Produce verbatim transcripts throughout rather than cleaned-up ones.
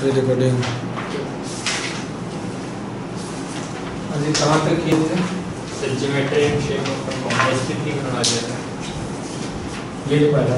Pre recording. अभी कहाँ तक किए थे? Geometry and shape of performance कितनी बना दिया था? ये नहीं पता।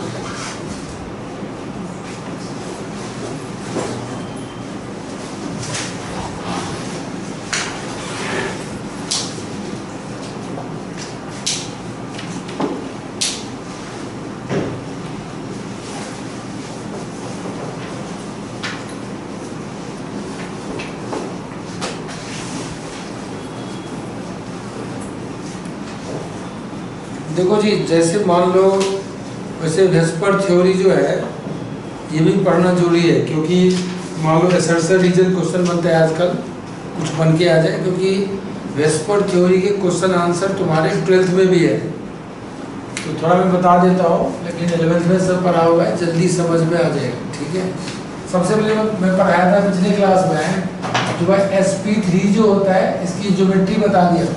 देखो जी, जैसे मान लो वैसे वेस्पर थ्योरी जो है ये भी पढ़ना जरूरी है, क्योंकि मान लो असर्शन रीजन क्वेश्चन बनता है आजकल, कुछ बन के आ जाए, क्योंकि वेस्पर थ्योरी के क्वेश्चन आंसर तुम्हारे ट्वेल्थ में भी है। तो थोड़ा मैं बता देता हूँ, लेकिन इलेवेंथ में सब पढ़ा हुआ है, जल्दी समझ में आ जाएगा। ठीक है, सबसे पहले मैं पढ़ाया था पिछले क्लास में जो भाई एस पी थ्री जो होता है इसकी ज्योमेट्री बता दिया।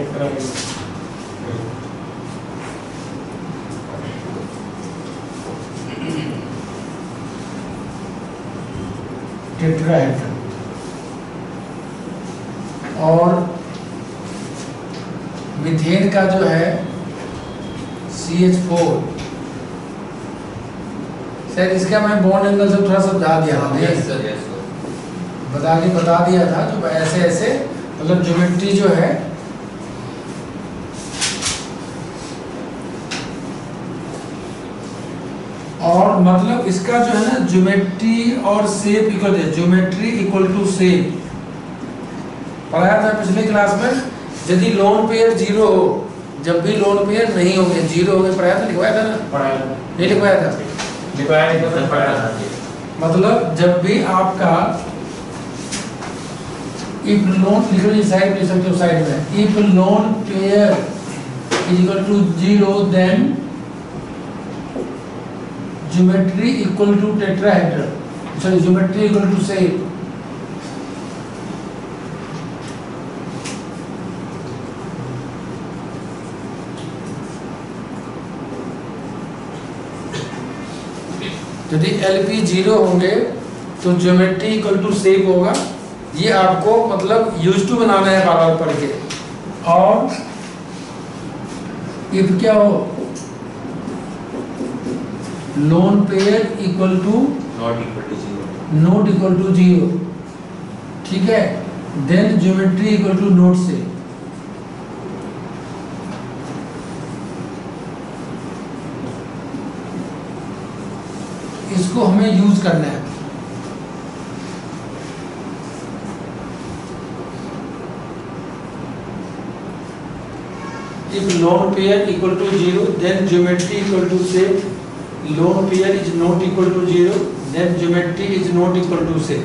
टेट्राहेड्रल और मीथेन का जो है सी एच फोर। सर इसका मैं बॉन्ड एंगल से थोड़ा समझा दिया था, बता के बता दिया था जो ऐसे ऐसे मतलब ज्योमेट्री जो है और मतलब इसका जो है ना ज्योमेट्री और शेप इक्वल है, ज्योमेट्री इक्वल टू शेप पढ़ाया था पिछले क्लास में। यदि लोन पेयर जीरो हो, जब भी लोन पेयर नहीं होंगे जीरो होंगे, पढ़ाया था, लिखवाया था ना? पढ़ाया था, नहीं लिखवाया था? लिखवाया नहीं था, पढ़ाया था। मतलब जब भी आपका इफ लोन लिख लो, साइड लिख सकते हो साइड में, if lone pair is equal to zero then geometry equal to tetrahedral, sorry geometry equal to shape. यदि एलपी जीरो होंगे तो ज्योमेट्री इक्वल टू शेप होगा। ये आपको मतलब यूज टू बनाना है बार बार पढ़ के। और इफ क्या हो, lone pair equal to not equal to zero, not equal to zero, ठीक है, then geometry equal to not से। इसको हमें यूज करना है। If lone pair equal to zero then geometry equal to shape, lone pair is not equal to zero then geometry is not equal to shape.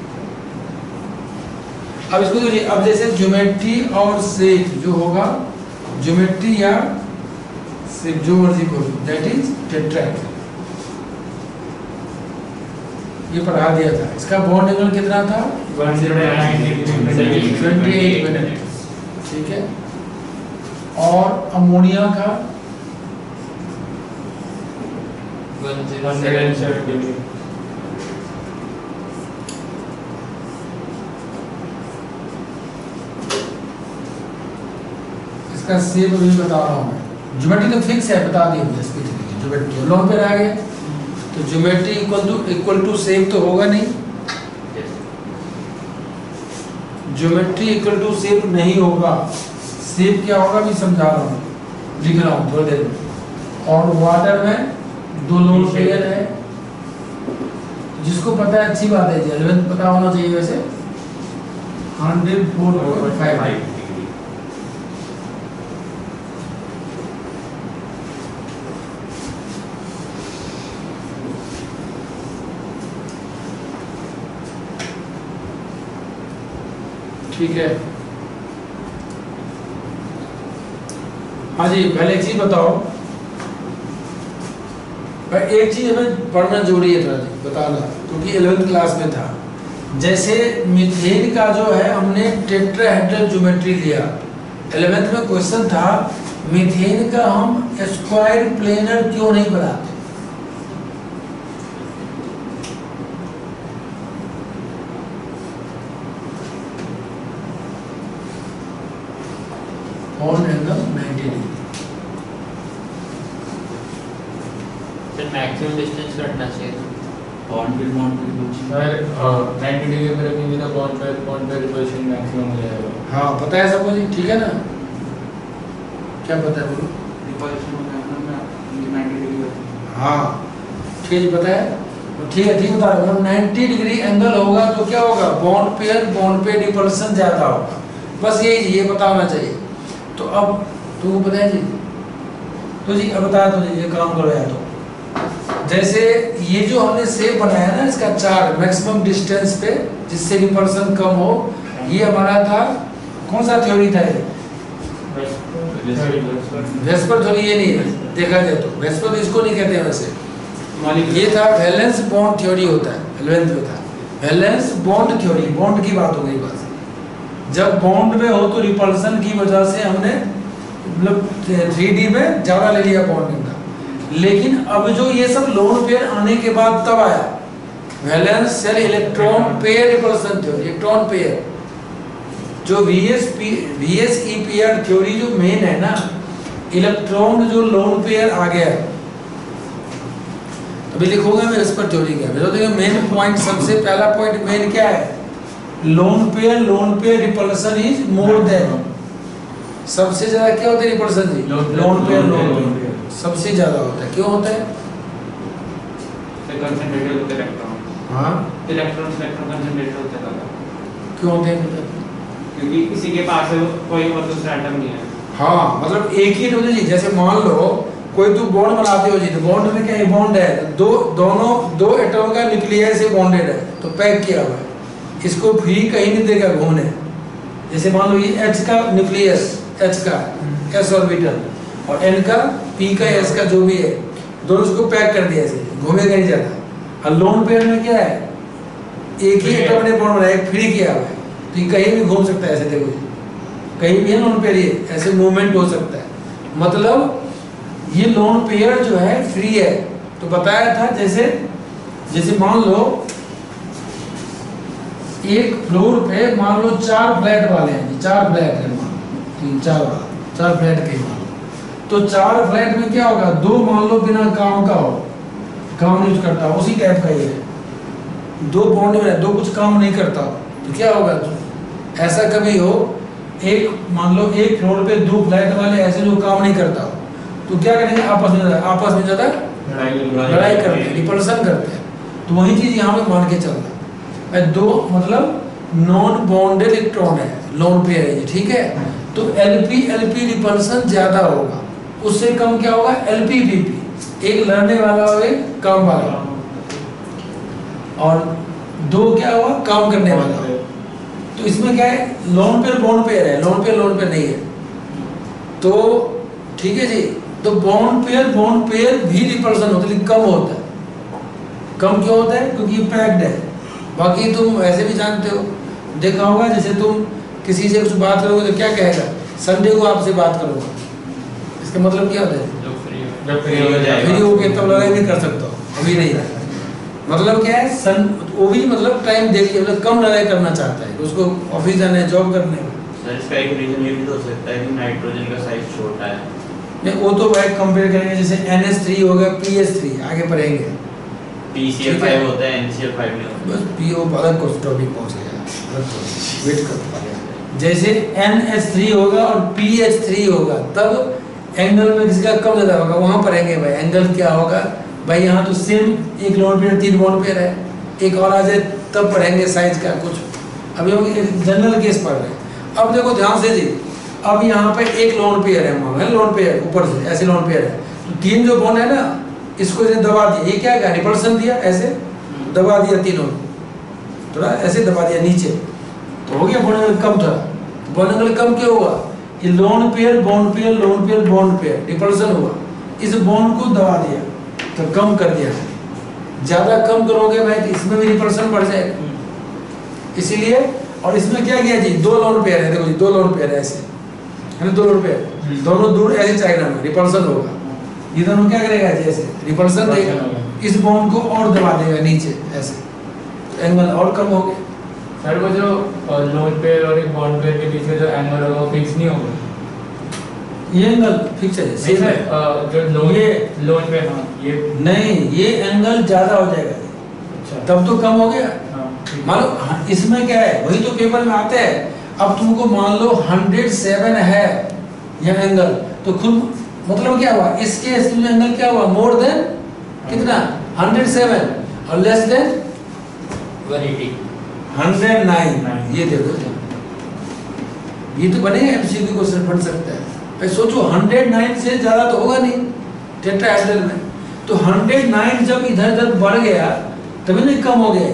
अब इसको देखिए, अब जैसे ज्योमेट्री और शेप जो होगा, ज्योमेट्री या शेप जो मर्जी को, दैट इज टेट्राहेड्रल। ये पढ़ा दिया था। इसका बॉन्ड एंगल कितना था? ट्वेंटी एट मिनट, ठीक है। और अमोनिया का इसका शेप भी बता रहा हूँ मैं। ज्योमेट्री तो फिक्स है, बता दी मुझे इसकी ज्योमेट्री। लोन पे रह गया तो geometry equal to equal to shape तो होगा नहीं, ज्योमेट्री इक्वल टू शेप नहीं होगा। शेप क्या होगा भी समझा रहा हूँ, लिख रहा हूँ थोड़ी देर में। और वाटर में दो लोन पेयर है, जिसको पता है अच्छी बात है जी, इलेवेंथ पता होना चाहिए वैसे। हंड्रेड फोर पॉइंट फाइव, ठीक है। हाँ जी, पहले एक चीज बताओ, एक चीज हमें पढ़ना जरूरी है थोड़ा जी बताना, क्योंकि इलेवेंथ क्लास में था। जैसे मीथेन का जो है हमने टेट्राहेड्रल ज्योमेट्री लिया, इलेवेंथ में क्वेश्चन था मीथेन का हम स्क्वायर प्लेनर क्यों नहीं बनाते। मैक्सिमम डिस्टेंस रखना चाहिए। बॉन्ड पे बॉन्ड पे कुछ सर नाइन्टी डिग्री पे रखेंगे तो बॉन्ड पे बॉन्ड पे रिपल्शन मैक्सिमम हो जाएगा। हाँ पता है सबको जी, ठीक है ना? क्या पता है बोलो? रिपल्शन हो जाएगा ना नाइन्टी डिग्री। हाँ ठीक है जी, पता है? तो ठीक है, ठीक बता रहा हूँ। नाइन्टी डिग्री एंगल होगा तो क्या होगा? बॉन्ड पेयर बॉन्ड पे रिपल्शन ज़्यादा होगा। बस यही जी, ये पता होना चाहिए। तो अब तुमको पता है जी? तो जी अब बताया तो जी, ये काम करो या तो जैसे ये जो हमने सेव बनाया ना इसका चार्ट मैक्सिमम डिस्टेंस पे जिससे रिपल्शन कम हो, ये हमारा था कौन सा थ्योरी था ये? VSEPR theory. ये नहीं है देखा जाए तो, वेस्पर इसको नहीं कहते हैं वैसे। ये था वैलेंस बॉन्ड थ्योरी होता है, इलेवेंथ में था वैलेंस बॉन्ड थ्योरी। बॉन्ड की बात हो गई बस। जब बॉन्ड में हो तो रिपल्शन की वजह से हमने मतलब थ्री डी में ज़्यादा ले लिया बॉन्डिंग का। लेकिन अब जो ये सब लोन पेयर आने के बाद तब आया valence shell electron pair repulsion theory. Electron pair जो वीएस वीएस ईपीआर थ्योरी जो मेन है ना, इलेक्ट्रॉन जो लोन पेयर आ गया। अभी लिखूंगा मैं इस पर थ्योरी क्या है। देखो मेन पॉइंट, सबसे पहला पॉइंट मेन क्या है? Lone pair lone pair repulsion is more than. सबसे ज्यादा क्या होता है रिपल्शन जी? लोन पेयर लोन पेयर सबसे ज्यादा होता है। क्यों होता है? कंसंट्रेटेड होते हैं इलेक्ट्रॉन। हाँ इलेक्ट्रॉन्स इलेक्ट्रॉन कंसंट्रेटेड होते हैं ज्यादा। क्यों होते हैं? क्योंकि किसी के पास कोई और दूसरा एटम नहीं है। हाँ मतलब एक ही होता है जी। जैसे मान लो कोई तू बॉन्ड बनाते हो जी, तो बॉन्ड में क्या है? बॉन्ड है, दो दोनों दो एटम का न्यूक्लियस से बॉन्डेड है तो पैक किया हुआ है, इसको फ्री कहीं नहीं देगा घूमने। जैसे मान लो ये H का न्यूक्लियस, H का S ऑर्बिटल और N का P का S का जो भी है, दोनों इसको पैक कर दिया, ऐसे घूमेगा नहीं जाता। और लोन पेयर में क्या है? एक ही एटम ने बॉन्ड बनाया, फ्री किया हुआ है, तो ये कहीं भी घूम सकता है। ऐसे देखो कहीं भी है लोन पेयर, ये ऐसे मूवमेंट हो सकता है। मतलब ये लोन पेयर जो है फ्री है। तो बताया था जैसे जैसे मान लो एक फ्लोर पे मान लो चार फ्लैट वाले हैं जी, चार फ्लैट है, मान लो तीन चार वाला चार फ्लैट के मान लो, तो चार फ्लैट में क्या होगा? दो मान लो बिना काम का हो, काम यूज करता हो, उसी टाइप का ये है। दो बॉन्ड में दो कुछ काम नहीं करता तो क्या होगा? तो ऐसा कभी हो एक मान लो एक फ्लोर पे दो फ्लैट वाले ऐसे जो काम नहीं करता तो क्या करेंगे? आपस में आपस में ज्यादा लड़ाई करते हैं, रिपल्शन करते हैं। तो वही चीज यहाँ पे मान के चलना है। दो मतलब नॉन बॉन्डेड इलेक्ट्रॉन है, लोन पेयर है, ठीक है? तो एलपी एलपी रिपल्शन ज्यादा होगा, उससे कम क्या होगा? एलपी वीपी, एक लड़ने वाला और एक काम वाला, और दो क्या हुआ? काम करने वाला। तो इसमें क्या है? लोन पेयर बॉन्ड पेयर है, लोन पेयर लोन पेयर नहीं है। तो ठीक है जी, तो बॉन्ड पेयर बॉन्ड पेयर भी रिपल्शन होता है लेकिन कम होता है। कम क्यों होता है? क्योंकि ये पैक्ड है। बाकी तुम वैसे भी जानते हो, देखा होगा जैसे तुम किसी से कुछ बात करोगे तो क्या कहेगा? संडे को आपसे बात करूंगा, इसका मतलब क्या होता है? जब फ्री जब फ्री हो जाएगा फ्री हो के तब लड़ाई भी कर सकते हो, अभी नहीं रहा। मतलब क्या है? सन वो भी मतलब टाइम देखिए, मतलब कम लड़ाई करना चाहता है, तो उसको ऑफिस जाना है, जॉब करने में। सर इसका एक रीजन ये भी तो हो सकता है कि नाइट्रोजन का साइज छोटा है। नहीं वो तो भाई कंपेयर करेंगे, जैसे एन एच थ्री हो गया, पी एच थ्री आगे पढ़ेंगे, पी सी एल फाइव होता है, एन सी एल फाइव नहीं होता। बस पी ओ अलग कुछ टॉपिक पहुंच गया, वेट कर। जैसे एन एच थ्री होगा और पी एच थ्री होगा तब एंगल में किसी का कम ज़्यादा होगा, वहाँ पढ़ेंगे भाई एंगल क्या होगा। भाई यहाँ तो सेम एक लोन पेयर तीन बॉन्ड पेयर है, एक और आ जाए तब पढ़ेंगे साइज का कुछ। अभी हम जनरल केस पढ़ रहे हैं। अब देखो ध्यान से जी, अब यहाँ पे एक लोन पेयर है, मान लोन पेयर ऊपर से ऐसे लोन पेयर है, तो तीन जो बॉन्ड है ना, इसको जैसे दबा दिया, ये क्या है? रिपल्शन दिया, ऐसे दबा दिया तीनों, थोड़ा ऐसे दबा दिया नीचे, तो हो गया बॉन्ड एंगल कम। था बॉन्ड एंगल कम क्यों हुआ? ये lone pair bond pair lone pair bond pair repulsion हुआ, इस बॉन्ड को दबा दिया तो कम कर दिया। ज़्यादा कम करोगे भाई तो इसमें भी रिपल्शन बढ़ जाएगा, इसीलिए। और इसमें क्या किया जी? दो लोन पेयर है, देखो जी दो लोन पेयर है ऐसे, है ना, दो लोन पेयर, दोनों दूर ऐसे चाहिए में रिपल्शन होगा, ये दोनों क्या करेगा जी? ऐसे रिपल्शन देगा, इस बॉन्ड को और दबा देगा नीचे ऐसे, तो एंगल और कम हो गया। सर वो जो लोन पेयर और एक बॉन्ड पेयर के बीच में जो एंगल होगा वो फिक्स नहीं होगा? ये एंगल फिक्स है, नहीं सेम सर, है। अ, जो लोन ये- लोन पे, हाँ ये नहीं, ये एंगल ज्यादा हो जाएगा, अच्छा तब तो कम हो गया। हाँ ठीक है। मान लो हाँ, इसमें क्या है, वही तो पेपर में आता है। अब तुमको मान लो हंड्रेड सेवन है यह एंगल, तो खुद मतलब क्या हुआ, इसके इसमें एंगल क्या हुआ, मोर देन कितना हंड्रेड सेवन और less than one eighty. Hundred nine. Nine. ये देखो, ये तो बनेगा, एमसीक्यू क्वेश्चन बन सकता है। भाई सोचो हंड्रेड नाइन से ज्यादा तो होगा नहीं टेट्राहेड्रल में, तो हंड्रेड नाइन जब इधर उधर बढ़ गया तभी नहीं कम हो गया।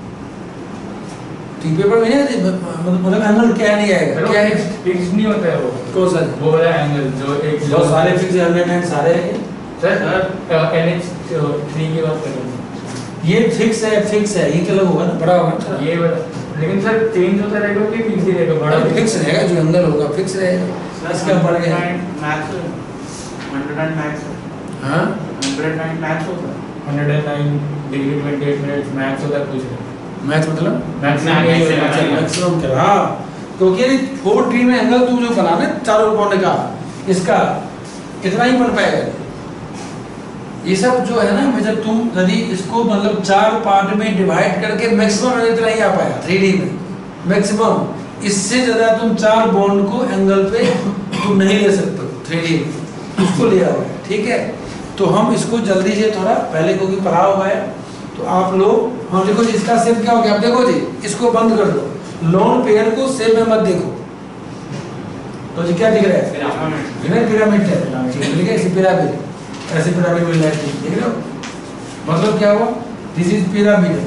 ठीक पेपर में नहीं, मतलब एंगल क्या नहीं आएगा, क्या है फिक्स नहीं होता है वो कौन सा वो वाला एंगल जो एक बहुत सारे फिक्स हंड्रेड नाइन सारे हैं। सर एनएच थ्री की बात कर रहे हैं ये फिक्स है, फिक्स है, ये क्या होगा ना, बड़ा होगा ना, ये वाला, लेकिन सर चेंज होता रहेगा कि फिक्स ही रहेगा बड़ा बड़ा फिक्स रहेगा, जो एंगल होगा फिक्स रहेगा। इसका बढ़ गया मैक्स हंड्रेड एंड मैक्स हाँ, हंड्रेड नाइन मैक्स होता है। Hundred and nine degree twenty eight minutes max होता है कुछ मैच मतलब मैक्सिमम मैक्सिमम क्या, हाँ क्योंकि फोर डी में एंगल तुम जो बनाना चारों कोने का, इसका कितना ही बन पाएगा। ये सब जो है ना, मैं जब तुम यदि इसको मतलब चार पार्ट में डिवाइड करके मैक्सिमम इतना ही आ पाया थ्री डी में मैक्सिमम, इससे ज़्यादा तुम चार बॉन्ड को एंगल पे तुम नहीं ले सकते थ्री डी में, उसको लिया हुआ है। ठीक है, तो हम इसको जल्दी से थोड़ा पहले क्योंकि पढ़ा हुआ है, तो आप लोग, हाँ देखो जी इसका शेप क्या हो गया, आप देखो जी इसको बंद कर दो, लोन पेयर को शेप में मत देखो, तो जी क्या दिख रहा है, पिरामिड। पिरामिड है, ठीक है, पिरामिड ऐसे पिरामिड मिल रहा है, देख रहे हो, मतलब क्या हुआ, दिस इज पिरामिड,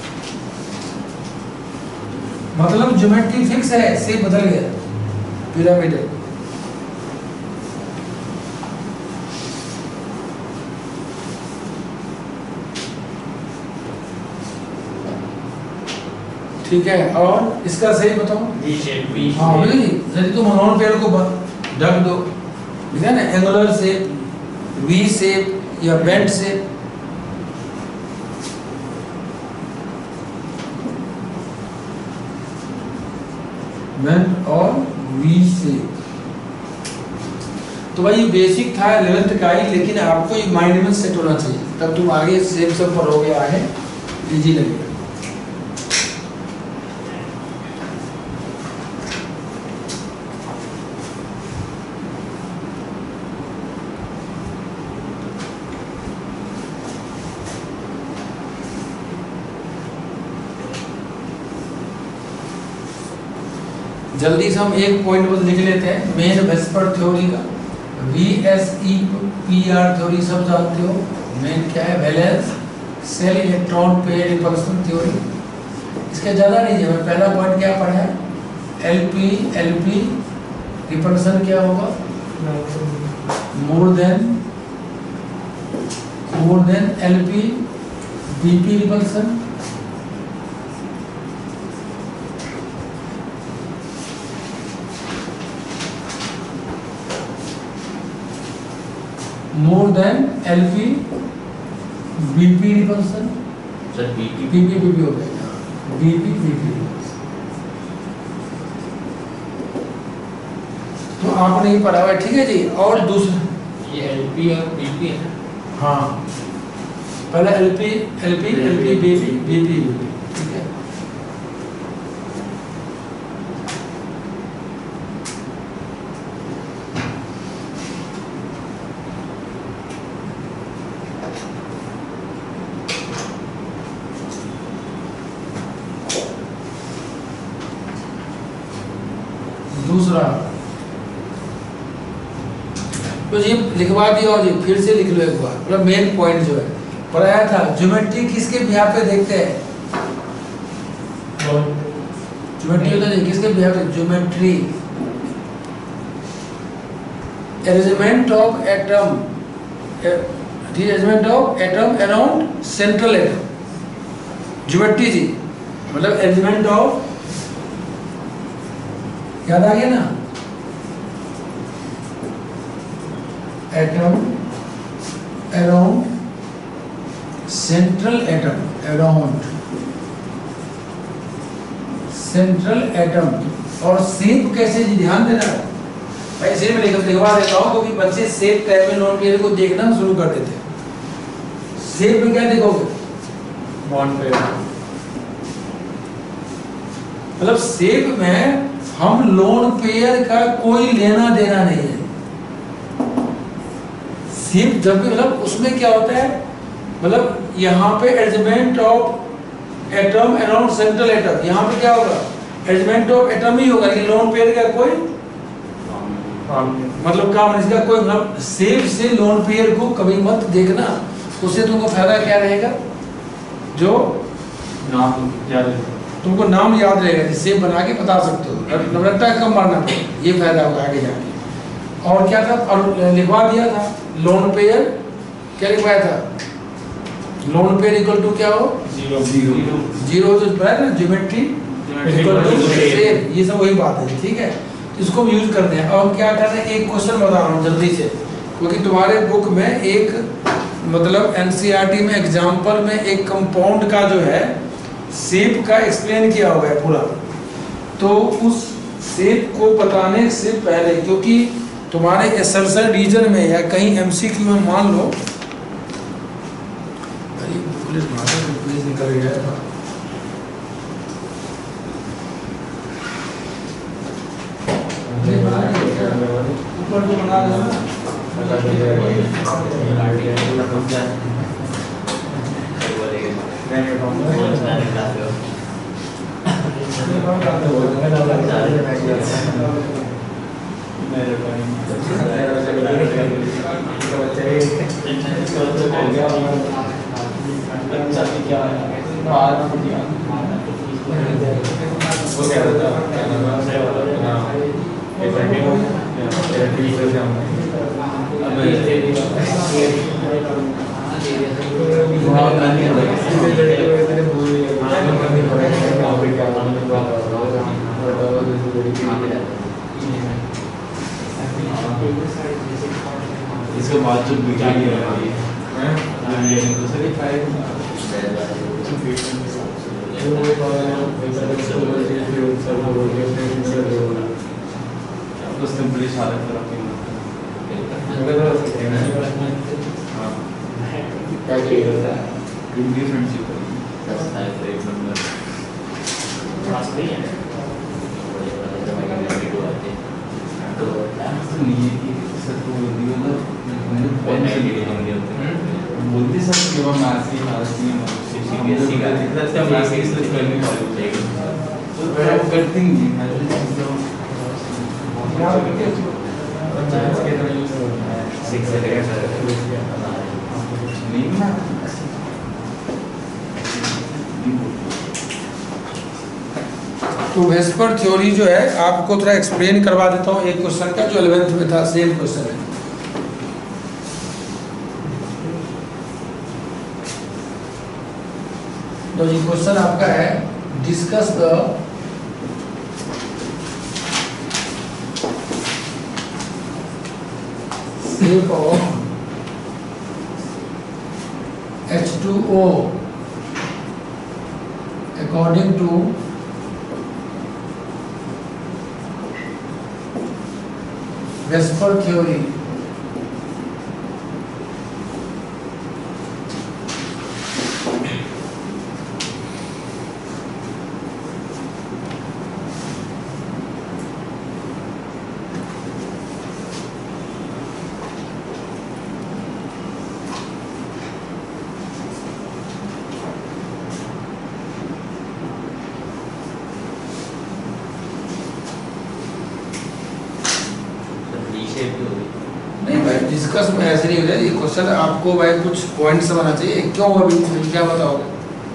मतलब ज्योमेट्री फिक्स है, शेप बदल गया, पिरामिड है। ठीक है, और इसका सही बताओ, वी शेप वी हाँ बोले जी, यदि तुम नॉन पेयर को ढक दो, ठीक है ना, एंगुलर शेप, वी शेप या बेंट शेप, बेंट और वी शेप। तो भाई ये बेसिक था इलेवेंथ का ही, लेकिन आपको ये माइंड में सेट होना चाहिए, तब तुम आगे शेप सब पढ़ोगे, आगे इजी लगेगा। जल्दी से हम एक पॉइंट बस लिख लेते हैं, मेन वेस्पर थ्योरी का, V S E P R theory सब जानते हो, मेन क्या है, valence shell electron pair repulsion theory. इसका ज़्यादा नहीं है, पहला पॉइंट क्या पढ़ा है, L P L P repulsion क्या होगा, more than more than L P, B P repulsion more than L P, B P repulsion, sir B P P P P हो गया, B P B P। तो आपने ये पढ़ा हुआ है, ठीक है जी। और दूसरा ये एलपी और बीपी है। हाँ, पहला L P L P L P B P B P, ठीक है। दूसरा तो ये लिखवा दिया, और ये फिर से लिख लो एक बार, मतलब मेन पॉइंट जो है पढ़ाया था, ज्योमेट्री किसके बिहार पे देखते हैं, ज्योमेट्री होता है किसके बिहार पे, geometry arrangement of atom, arrangement of atom around central atom, geometry जी मतलब अरेंजमेंट ऑफ, याद आ गया ना, atom around central atom, around central atom, और शेप कैसे जी ध्यान देना, ऐसे में लिख लिखवा देता हूँ क्योंकि बच्चे सेप टैब में लोन पेयर को देखना शुरू कर देते हैं। सेप में क्या देखोगे? Bond pair. मतलब सेप में हम लोन पेयर का कोई लेना देना नहीं है। सेप जब भी मतलब उसमें क्या होता है, मतलब यहाँ पे arrangement of atom around central atom, यहाँ पे क्या होगा? अरेंजमेंट ऑफ एटम ही होगा, लेकिन लोन पेयर का कोई मतलब काम इसका कोई मतलब सेप से लोन पेयर को कभी मत देखना, उससे तुमको फायदा क्या रहेगा? जो नाम याद है, तुमको नाम याद रहेगा, जिससे बना के बता सकते हो, नवरत्ता कम मारना पड़ेगा, ये फायदा होगा आगे जाके। और क्या था? और लिखवा दिया था लोन पेयर, क्या लिखवाया था? लोन पेयर इक्वल टू क्या हो? जीरो जीरो जीरो तो ना ज्योमेट्री इक्वल टू सेप, ये सब वही बात है, ठीक है। इसको हम यूज करते हैं। अब क्या कर रहे हैं, एक क्वेश्चन बता रहा हूँ जल्दी से, क्योंकि तुम्हारे बुक में एक मतलब एनसीईआरटी में एग्जाम्पल में एक कंपाउंड का जो है शेप का एक्सप्लेन किया हुआ है पूरा। तो उस शेप को बताने से पहले, क्योंकि तुम्हारे एसर्शन रीजन में या कहीं एमसीक्यू में मान लो, पुलिस निकल गया है, ऊपर तो बना दो ना, इसके बाद जो बिगाड़ी है तो सिंपली हालत बोलते सब केवल मैथ्स की हालत नहीं है, करती नहीं तो वेस्पर थ्योरी जो है आपको थोड़ा एक्सप्लेन करवा देता हूँ एक क्वेश्चन का, जो इलेवेंथ में था, सेम क्वेश्चन है। तो ये क्वेश्चन आपका है, discuss the shape of H two O according to VSEPR theory. नहीं भाई, डिस्कस में ऐसे नहीं हो जाए, ये क्वेश्चन आपको भाई कुछ पॉइंट्स बना चाहिए। क्यों हुआ वी शेप, क्या बताओगे?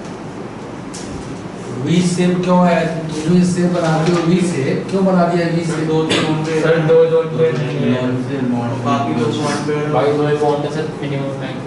वी शेप क्यों है? तुम जो शेप बनाते हो वी शेप क्यों बना दिया वी शेप? दो तीन सर दो दो बाकी दो बॉन्ड पे बाकी दो बॉन्ड है सर, मिनिमम बैंक।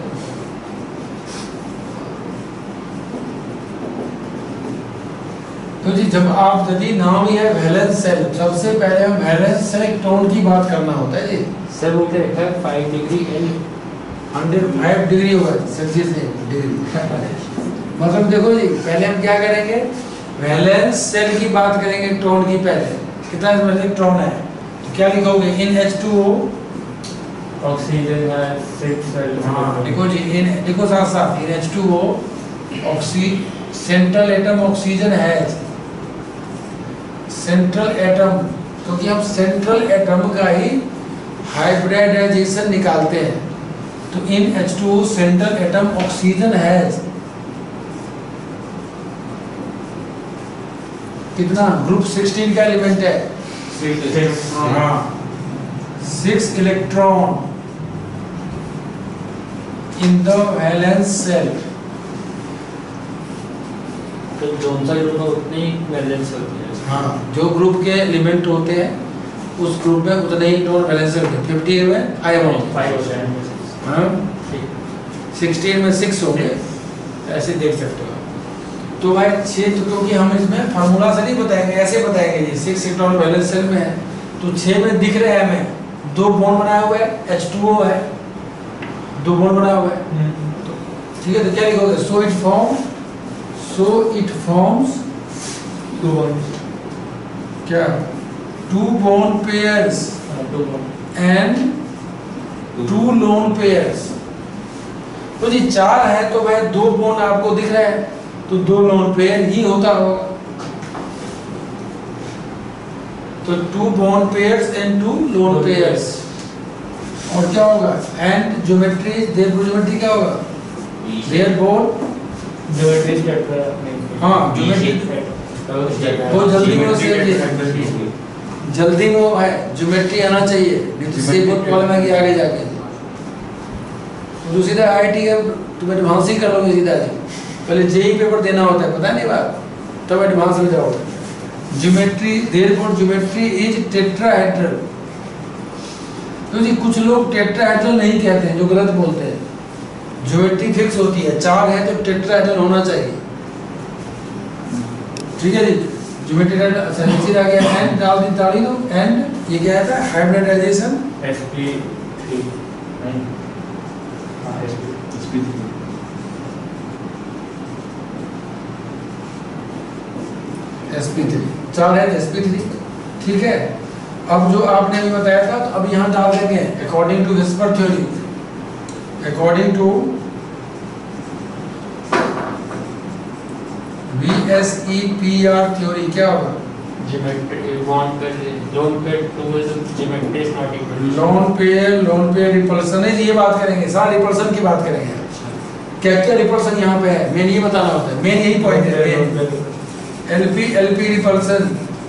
तो जी जब आप यदि नाम ही है वैलेंस सेल, सबसे पहले हम वैलेंस इलेक्ट्रॉन की बात करना होता है जी। सर बोलते हैं five degree and hundred five degree होगा सेल्सियस डिग्री। मतलब देखो जी, पहले हम क्या करेंगे, वैलेंस सेल की बात करेंगे इलेक्ट्रॉन की। पहले कितना इलेक्ट्रॉन है, क्या लिखोगे? In H two O oxygen है सिक्स हाँ देखो जी, इन देखो साथ साथ in H two O oxy central atom oxygen है, सेंट्रल एटम, क्योंकि हम सेंट्रल एटम का ही हाइब्रिडाइजेशन निकालते हैं। तो in H two O central atom oxygen है कितना? ग्रुप सिक्सटीन का एलिमेंट है हाँ, six electron in the valence shell. तो जोन सा ग्रुप में उतनी ही वैलेंस होती है। हाँ, जो ग्रुप के एलिमेंट होते हैं उस ग्रुप में उतने ही इलेक्ट्रॉन वैलेंस होते हैं। फिफ्टीन में आयन होते फाइव हो जाए हैं, सिक्सटीन में सिक्स होंगे, ऐसे देख सकते हो। तो भाई छः, तो क्योंकि हम इसमें फार्मूला से नहीं बताएंगे, ऐसे बताएंगे जी सिक्स इलेक्ट्रॉन वैलेंस शेल में है, तो छः में दिख रहे हैं हमें दो बॉन्ड बनाया हुआ है, एच टू ओ है, दो बॉन्ड बनाया हुआ है, ठीक है। तो क्या लिखोगे? So it form so it forms two bonds क्या? Two bond pairs two bond and two lone pairs. तो जी चार है तो भाई दो बॉन्ड आपको दिख रहा है, तो दो लोन पेयर ही होता होगा। तो two bond pairs and two lone pairs. और क्या होगा? एंड ज्योमेट्री, देयर ज्योमेट्री क्या होगा? देयर बॉन्ड ज्योमेट्री स्ट्रक्चर हाँ ज्योमेट्री बहुत जल्दी में उसे जल्दी में वो है ज्योमेट्री आना चाहिए, नहीं तो से बहुत प्रॉब्लम है कि आगे जाके तो सीधा आई आई टी का तुम एडवांस ही कर लोगे सीधा जी। पहले जेई पेपर देना होता है, पता नहीं बात, तब एडवांस में जाओगे। Geometry, therefore geometry is tetrahedral. तो जी कुछ लोग टेट्राहेड्रल नहीं कहते हैं, जो गलत बोलते हैं। ज्योमेट्री फिक्स होती है, चार है तो टेट्राहेड्रल होना चाहिए, ठीक है जी। ज्योमेट्री अच्छा नीचे आ गया, एंड डाल दी ताली दो, एंड ये क्या था? हाइब्रिडाइजेशन एसपी थ्री नहीं हाँ एसपी एस पी थ्री, चार है एस पी थ्री, ठीक है। अब जो आपने अभी बताया था, तो अब यहाँ डाल देंगे according to VSEPR theory, according to V S E P R theory क्या होगा? ज्योमेट्री बॉन्ड पे लोन पे two is geometry is not equal lone pair, lone pair repulsion है, ये बात करेंगे, सारा रिपल्सन की बात करेंगे। क्या क्या रिपल्सन यहाँ पे है, मेन ये बताना होता है, मेन यही पॉइंट है। LP LP repulsion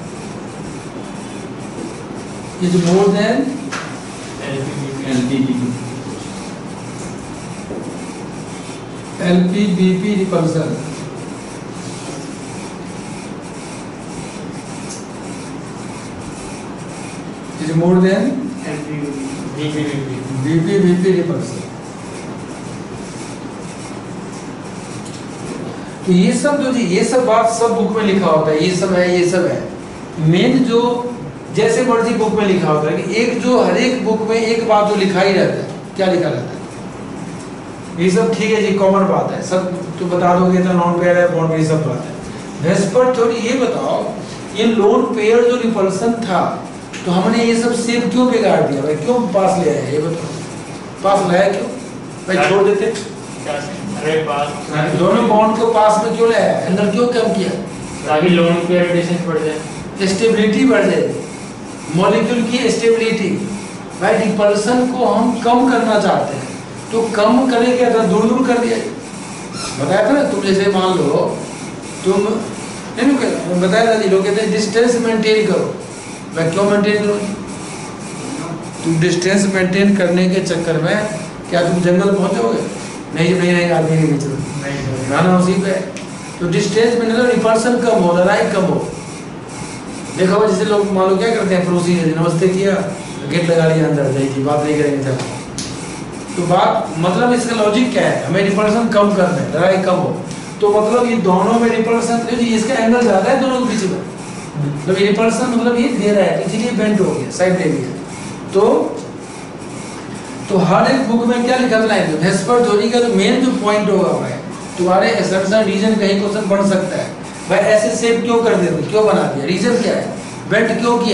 is more than LP BP repulsion. Is more than BP BP repulsion. तो ये सब जो जी ये सब बात सब बुक में लिखा होता है, ये सब है ये सब है। मेन जो जैसे मर्जी बुक में लिखा होता है कि एक जो हर एक बुक में एक बात जो लिखा ही रहता है, क्या लिखा रहता है? ये सब ठीक है जी, कॉमन बात है, सब तो बता दोगे तो नॉन पेयर है बॉन्ड ये सब बात है। वेस्पर थ्योरी ये बताओ, ये लोन पेयर जो रिपल्सन था, तो हमने ये सब सेप क्यों बिगाड़ दिया भाई, क्यों पास ले आए? ये बताओ, पास लाया क्यों भाई? छोड़ देते अरे पास दोनों बॉन्ड को पास में क्यों लाया, अंदर क्यों कम किया? ताकि लोन पे डिस्टेंस बढ़ जाए, स्टेबिलिटी बढ़ जाएगी, मॉलिक्यूल की स्टेबिलिटी। भाई रिपल्सन को हम कम करना चाहते हैं, तो कम करने के अंदर दूर दूर कर दिया। बताया था ना, तुम जैसे मान लो तुम नहीं नहीं बताया था जी, लोग कहते हैं डिस्टेंस मेंटेन करो। मैं क्यों मेंटेन करूँ? तुम डिस्टेंस मेंटेन करने के चक्कर में क्या तुम जंगल पहुँचोगे? नहीं नहीं नहीं आदमी के बीच में गाना उसी पे। तो डिस्टेंस में मतलब रिपल्सन कम हो, लड़ाई कम हो। देखा हुआ जैसे लोग मान लो क्या करते हैं, पड़ोसी ने नमस्ते किया, गेट लगा लिया, अंदर जाइए, बात नहीं करेंगे था। तो बात मतलब इसका लॉजिक क्या है? हमें रिपल्सन कम करना है, लड़ाई कम हो। तो मतलब ये दोनों में रिपल्सन, इसका एंगल ज़्यादा है दोनों के बीच में, मतलब ये रिपल्सन मतलब ये दे रहा है, इसीलिए बेंट हो गया, साइड ले लिया। तो तो हर एक बुक में क्या लिखा था, वेस्पर थ्योरी का जो मेन जो पॉइंट होगा भाई, तुम्हारे असम्पशन रीजन कहीं क्वेश्चन बन सकता है भाई, ऐसे सेप क्यों कर देते, क्यों बना दिया, रीजन क्या है, बेंट क्यों किया?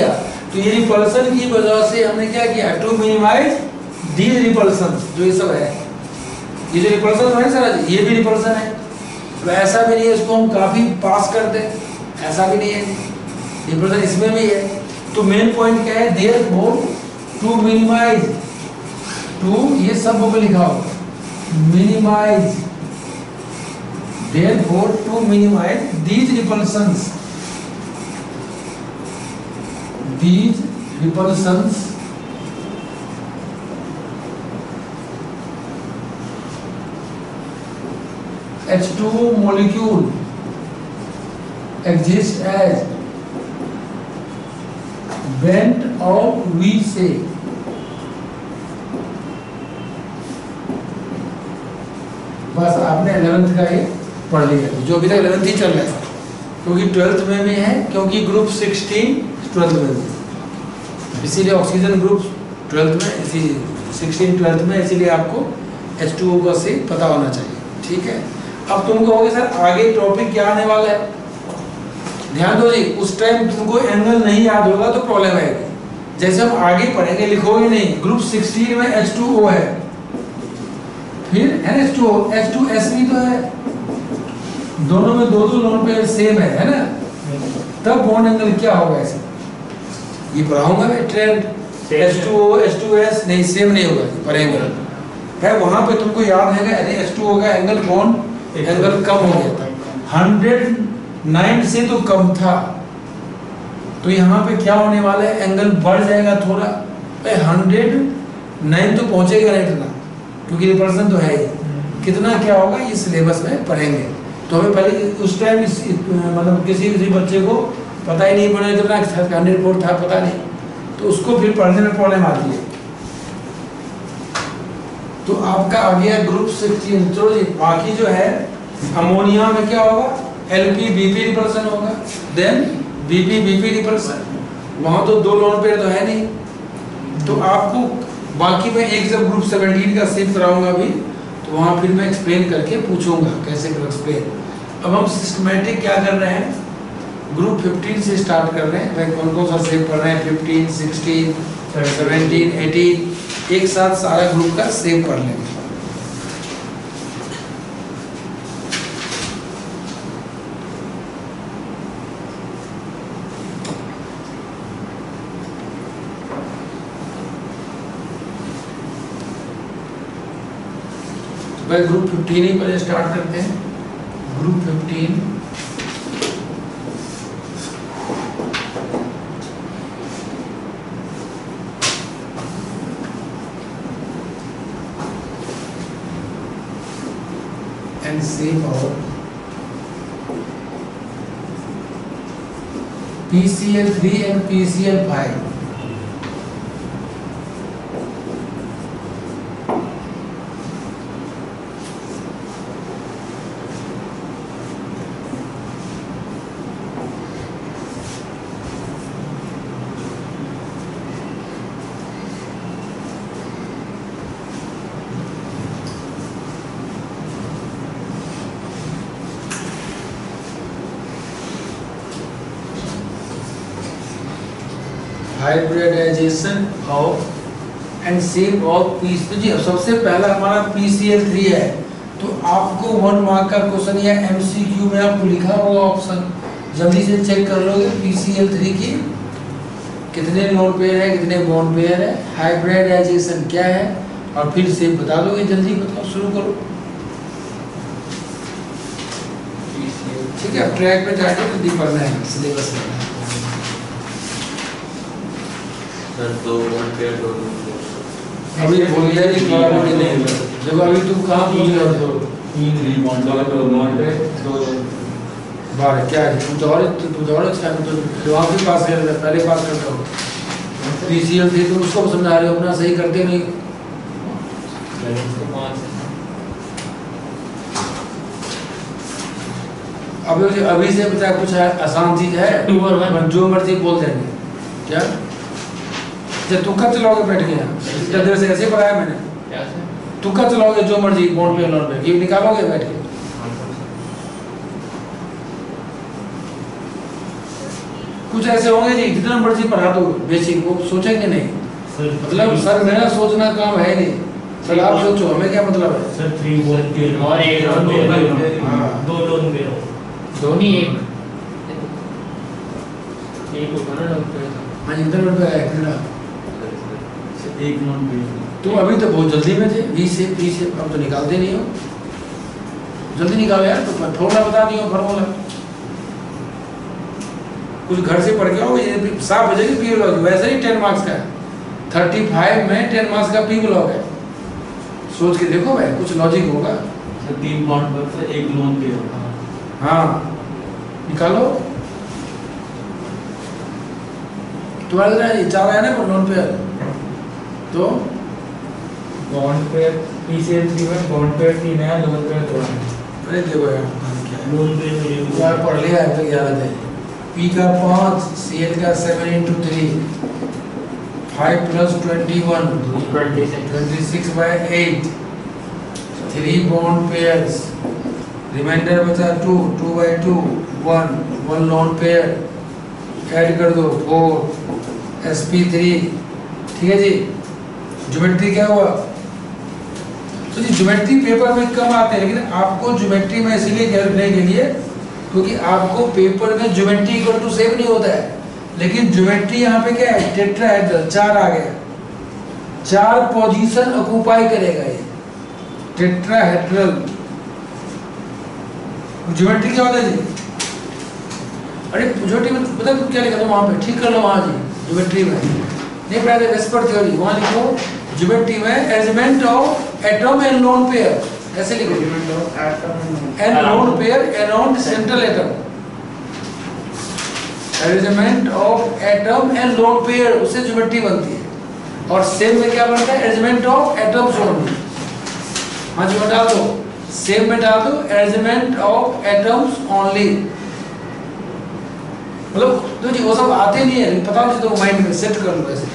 तो ये रिपल्सन की वजह से हमने क्या किया, टू मिनिमाइज दी रिपल्सन, जो ये सब है, ये जो रिपल्सन है सर, ये भी रिपल्सन है। तो ऐसा भी नहीं है इसको हम काफी पास कर दें, ऐसा भी नहीं है, रिपल्सन इसमें भी है। तो मेन पॉइंट क्या है, देयरफॉर टू मिनिमाइज, टू ये सब में लिखा हो, minimise, therefore to minimise these repulsions, these repulsions H two O molecule exists as bent of V से बस आपने इलेवेंथ का ये पढ़ लिया, जो अभी तक इलेवेंथ ही चल रहा है, क्योंकि ट्वेल्थ में भी है, क्योंकि ग्रुप सिक्सटीन ट्वेल्थ में भी, इसीलिए ऑक्सीजन ग्रुप ट्वेल्थ में, इसी सिक्सटीन ट्वेल्थ में, इसीलिए आपको H two O का से पता होना चाहिए, ठीक है। अब तुम कहोगे सर आगे टॉपिक क्या आने वाला है, ध्यान दो जी, उस टाइम तुमको एंगल नहीं याद होगा तो प्रॉब्लम आएगी। जैसे हम आगे पढ़ेंगे, लिखोगे नहीं, ग्रुप सिक्सटीन में H two O है, फिर N H two O, H two S भी तो है, दोनों में दो दो लोन पेयर सेम है, है ना, तब बॉन्ड एंगल क्या होगा ऐसे, ये पढ़ाऊंगा मैं trend, H two O H two S नहीं, सेम नहीं होगा पर एंगल है, वहां पे तुमको याद है कि H two O का एंगल बॉन्ड एंगल कम हो गया था, हंड्रेड नाइन से तो कम था, तो यहाँ पे क्या होने वाला है, एंगल बढ़ जाएगा थोड़ा, हंड्रेड नाइन तो पहुंचेगा नहीं इतना, क्योंकि रिपल्सन तो है ही, कितना क्या होगा ये सिलेबस में पढ़ेंगे। तो हमें पहले उस टाइम मतलब किसी किसी बच्चे को पता ही नहीं पड़ा कितना हंड्रेड फोर था, पता नहीं, तो उसको फिर पढ़ने में प्रॉब्लम आती है। तो आपका आ गया ग्रुप सिक्सटीन, चलो जी, बाकी जो है अमोनिया में क्या होगा, एलपी बीपी रिपल्सन होगा, देन बीपी बीपी रिपल्सन, वहां तो दो लोन पेयर तो है नहीं, तो आपको बाकी मैं एक जब ग्रुप सेवनटीन का सेव कराऊंगा अभी, तो वहां फिर मैं एक्सप्लेन करके पूछूंगा कैसे करो एक्सप्लेन। अब हम सिस्टमेटिक क्या कर रहे हैं, ग्रुप फिफ्टीन से स्टार्ट कर रहे हैं, मैं कौन कौन सा सेव कर रहे हैं, फिफ्टीन सिक्सटीन सेवनटीन एटीन, एक साथ सारा ग्रुप का सेव कर लेंगे। भाई ग्रुप फिफ्टीन ही पहले स्टार्ट करते हैं, group fifteen and save our P C L three and P C L five. Hybridisation of and shape of पीस, तो जी सबसे पहला हमारा पी सी एल थ्री है, तो आपको वन मार्क का क्वेश्चन या एमसीक्यू में आपको लिखा होगा ऑप्शन, जल्दी से चेक कर लोगे पी सी एल थ्री की कितने लोन पेयर है, कितने बॉन्ड पेयर है, हाइब्रिडाइजेशन क्या है, और फिर से बता दोगे, जल्दी बताओ, शुरू करो। ठीक है, ट्रैक पे जाके जल्दी पढ़ना है, सिलेबस में दो पेयर दो अभी बोल दिया कि थोड़ा बहुत नहीं हुआ। देखो अभी तुम कहाँ पूछ रहे हो, तीन रीबॉन्ड दो बॉन्ड है, दो बारह क्या है, तुम तो और तुम तो और अच्छा, तो जो आपके पास है पहले पास करता हो, पीसीएल थी तुम उसको समझा रहे हो, अपना सही करते नहीं। अभी अभी से बता कुछ है आसान चीज है, टू और वन जो मर्जी बोल देंगे क्या, जब तुक्का चलाओगे बैठ गया, इतना देर से ऐसे पढ़ाया मैंने, क्या से तुक्का चलाओगे जो मर्जी बॉन्ड पे लोन पे, ये निकालोगे बैठ के। कुछ ऐसे होंगे जी जितना मर्जी पढ़ा दो बेसिक, वो सोचेंगे नहीं। सर मतलब सर मेरा सोचना काम है नहीं, सर आप सोचो हमें क्या मतलब है। सर थ्री बॉल और एक लोन पेयर, दो लोन पेयर हो, धोनी एक एक होगा ना लोन पेयर। हाँ जी कितना रुपये है कितना? एक लोन पे तुम अभी तो बहुत जल्दी में थे, बीस से तीस से, अब तो निकालते नहीं हो, जल्दी निकालो यार। तो मैं थोड़ा बता दी हूँ फॉर्मूला, कुछ घर से पढ़ के आओ, ये साफ हो जाएगी पी ब्लॉक। वैसे ही टेन मार्क्स का है, थर्टी फाइव में टेन मार्क्स का पी ब्लॉक है। सोच के देखो भाई, कुछ लॉजिक होगा। सर तीन बॉन्ड पर से एक लोन पे होगा। हाँ निकालो, तुम्हारे तरह ये चार है ना पर लोन पे तो बॉन्ड पेयर पीसीएल थ्री में बॉन्ड पेयर तीन है, लोन पेयर दो है। अरे देखो यार क्या है, लोन पेयर मेरे वो यार पढ़ लिया है तो याद है। पी का पाँच, सी एल का seven into three, five plus twenty one, twenty six twenty six by eight, three bond pairs, reminder बचा two, two by two, one, one lone pair, add कर दो फोर, एस पी थ्री। ठीक है जी, geometry क्या हुआ? तो जी geometry paper में कम आते हैं, लेकिन आपको ज्योमेट्री में इसीलिए रखने के लिए क्योंकि आपको पेपर में ज्योमेट्री इक्वल टू सेम नहीं होता है, लेकिन ज्योमेट्री यहाँ पे क्या है, टेट्राहेड्रल, चार आ गया, चार पोजीशन ऑक्यूपाई करेगा ये टेट्राहेड्रल। ज्योमेट्री क्या होता है जी? अरे ज्योमेट्री में पता है क्या लिखा था वहाँ पे, ठीक कर लो वहाँ जी, ज्योमेट्री में नहीं पढ़ा था वेस्पर थ्योरी, वहाँ लिखो ज्योमेट्री में arrangement of atom and lone pair, ऐसे लिखो and lone pair around central atom, arrangement of atom and lone pair, उससे ज्योमेट्री बनती है। और सेम में क्या बनता है, अरेंजमेंट ऑफ एटम्स ओनली। हाँ जी डाल दो, सेम में डाल दो अरेंजमेंट ऑफ एटम्स ओनली। मतलब तो जी वो सब आते नहीं है, पता नहीं तो माइंड में सेट कर लो ऐसे।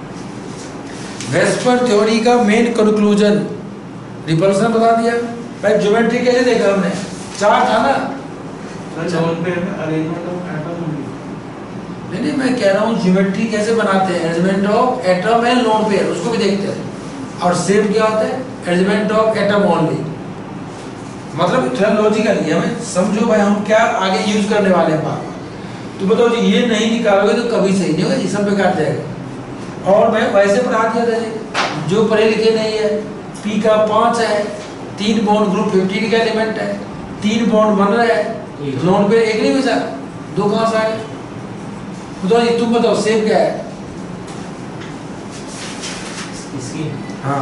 वेस्पर थ्योरी का मेन कंक्लूजन रिपल्सन बता दिया भाई। ज्योमेट्री कैसे देखा हमने, चार था ना, लोन पे अरेंजमेंट ऑफ एटम नहीं नहीं मैं कह रहा हूँ ज्योमेट्री कैसे बनाते हैं, arrangement of atom and lone pair, उसको भी देखते हैं। और सेम क्या होता है, अरेंजमेंट ऑफ एटम ओनली। मतलब थोड़ा लॉजिकल है, हमें समझो भाई हम क्या आगे यूज करने वाले हैं बात। तो बताओ जी ये नहीं निकालोगे तो कभी सही नहीं होगा, ये सब पे काट जाएगा। और मैं वैसे पढ़ा दिया था जी, जो पढ़े लिखे नहीं है, पी का पाँच है, तीन बॉन्ड ग्रुप फिफ्टीन का एलिमेंट है, तीन बॉन्ड बन रहा है, लोन पे एक नहीं बचा, दो कहाँ से आ गए? बताओ जी तुम बताओ सेम क्या है? इसकी हाँ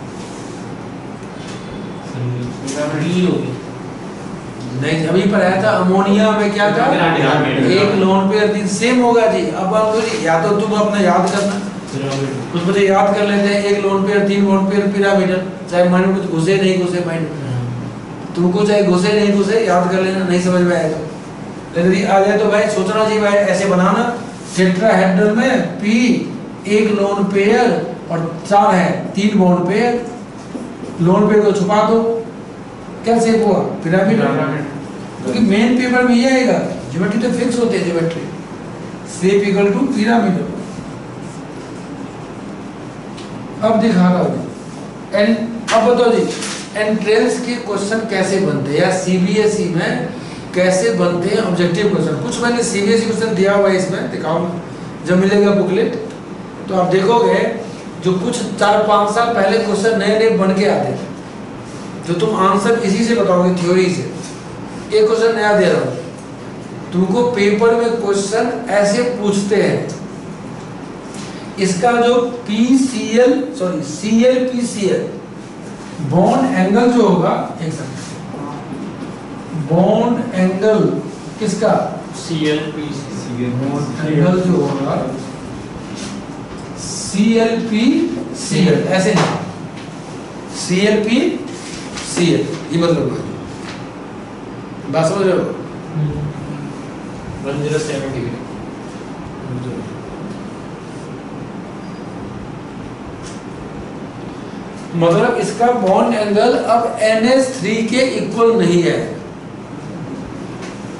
डी होगी। नहीं अभी पढ़ाया था अमोनिया में क्या था, एक लोन पेयर तीन, सेम होगा जी। अब आप तो या तो तुम अपना याद करना, कुछ बच्चे याद कर लेते हैं, एक लोन पेयर तीन लोन पेयर पिरामिडल, चाहे माइंड में कुछ घुसे नहीं घुसे माइंड में, तुमको चाहे घुसे नहीं घुसे याद कर लेना, नहीं समझ में आए तो। लेकिन यदि आ जाए तो भाई सोचना चाहिए भाई ऐसे बनाना, टेट्राहेड्रल में पी एक लोन पेयर और चार है तीन बॉन्ड पेयर, लोन पेयर को छुपा दो, क्या सेप हुआ, पिरामिड। क्योंकि मेन पेपर में ये आएगा, ज्योमेट्री तो फिक्स होते हैं, geometry shape equal to pyramid. अब दिखा रहा हूँ एंड अब बताओ जी एंट्रेंस के क्वेश्चन कैसे बनते हैं या सीबीएसई में कैसे बनते हैं ऑब्जेक्टिव क्वेश्चन। कुछ मैंने सीबीएसई क्वेश्चन दिया हुआ है इसमें, दिखाऊंगा जब मिलेगा बुकलेट तो आप देखोगे, जो कुछ चार पाँच साल पहले क्वेश्चन नए नए बन के आते थे, जो तुम आंसर इसी से बताओगे थ्योरी से। एक क्वेश्चन नया दे रहा हूँ तुमको, पेपर में क्वेश्चन ऐसे पूछते हैं, इसका जो P C L sorry C L P C L bond angle जो होगा, एक सेकंड, बॉन्ड एंगल किसका, C L P bond angle जो होगा C L P C L, ऐसे नहीं C L P C L, ये मतलब बात समझ रहे हो, वन जीरो सेवन डिग्री। मतलब इसका बॉन्ड एंगल अब एन एच थ्री के इक्वल नहीं है,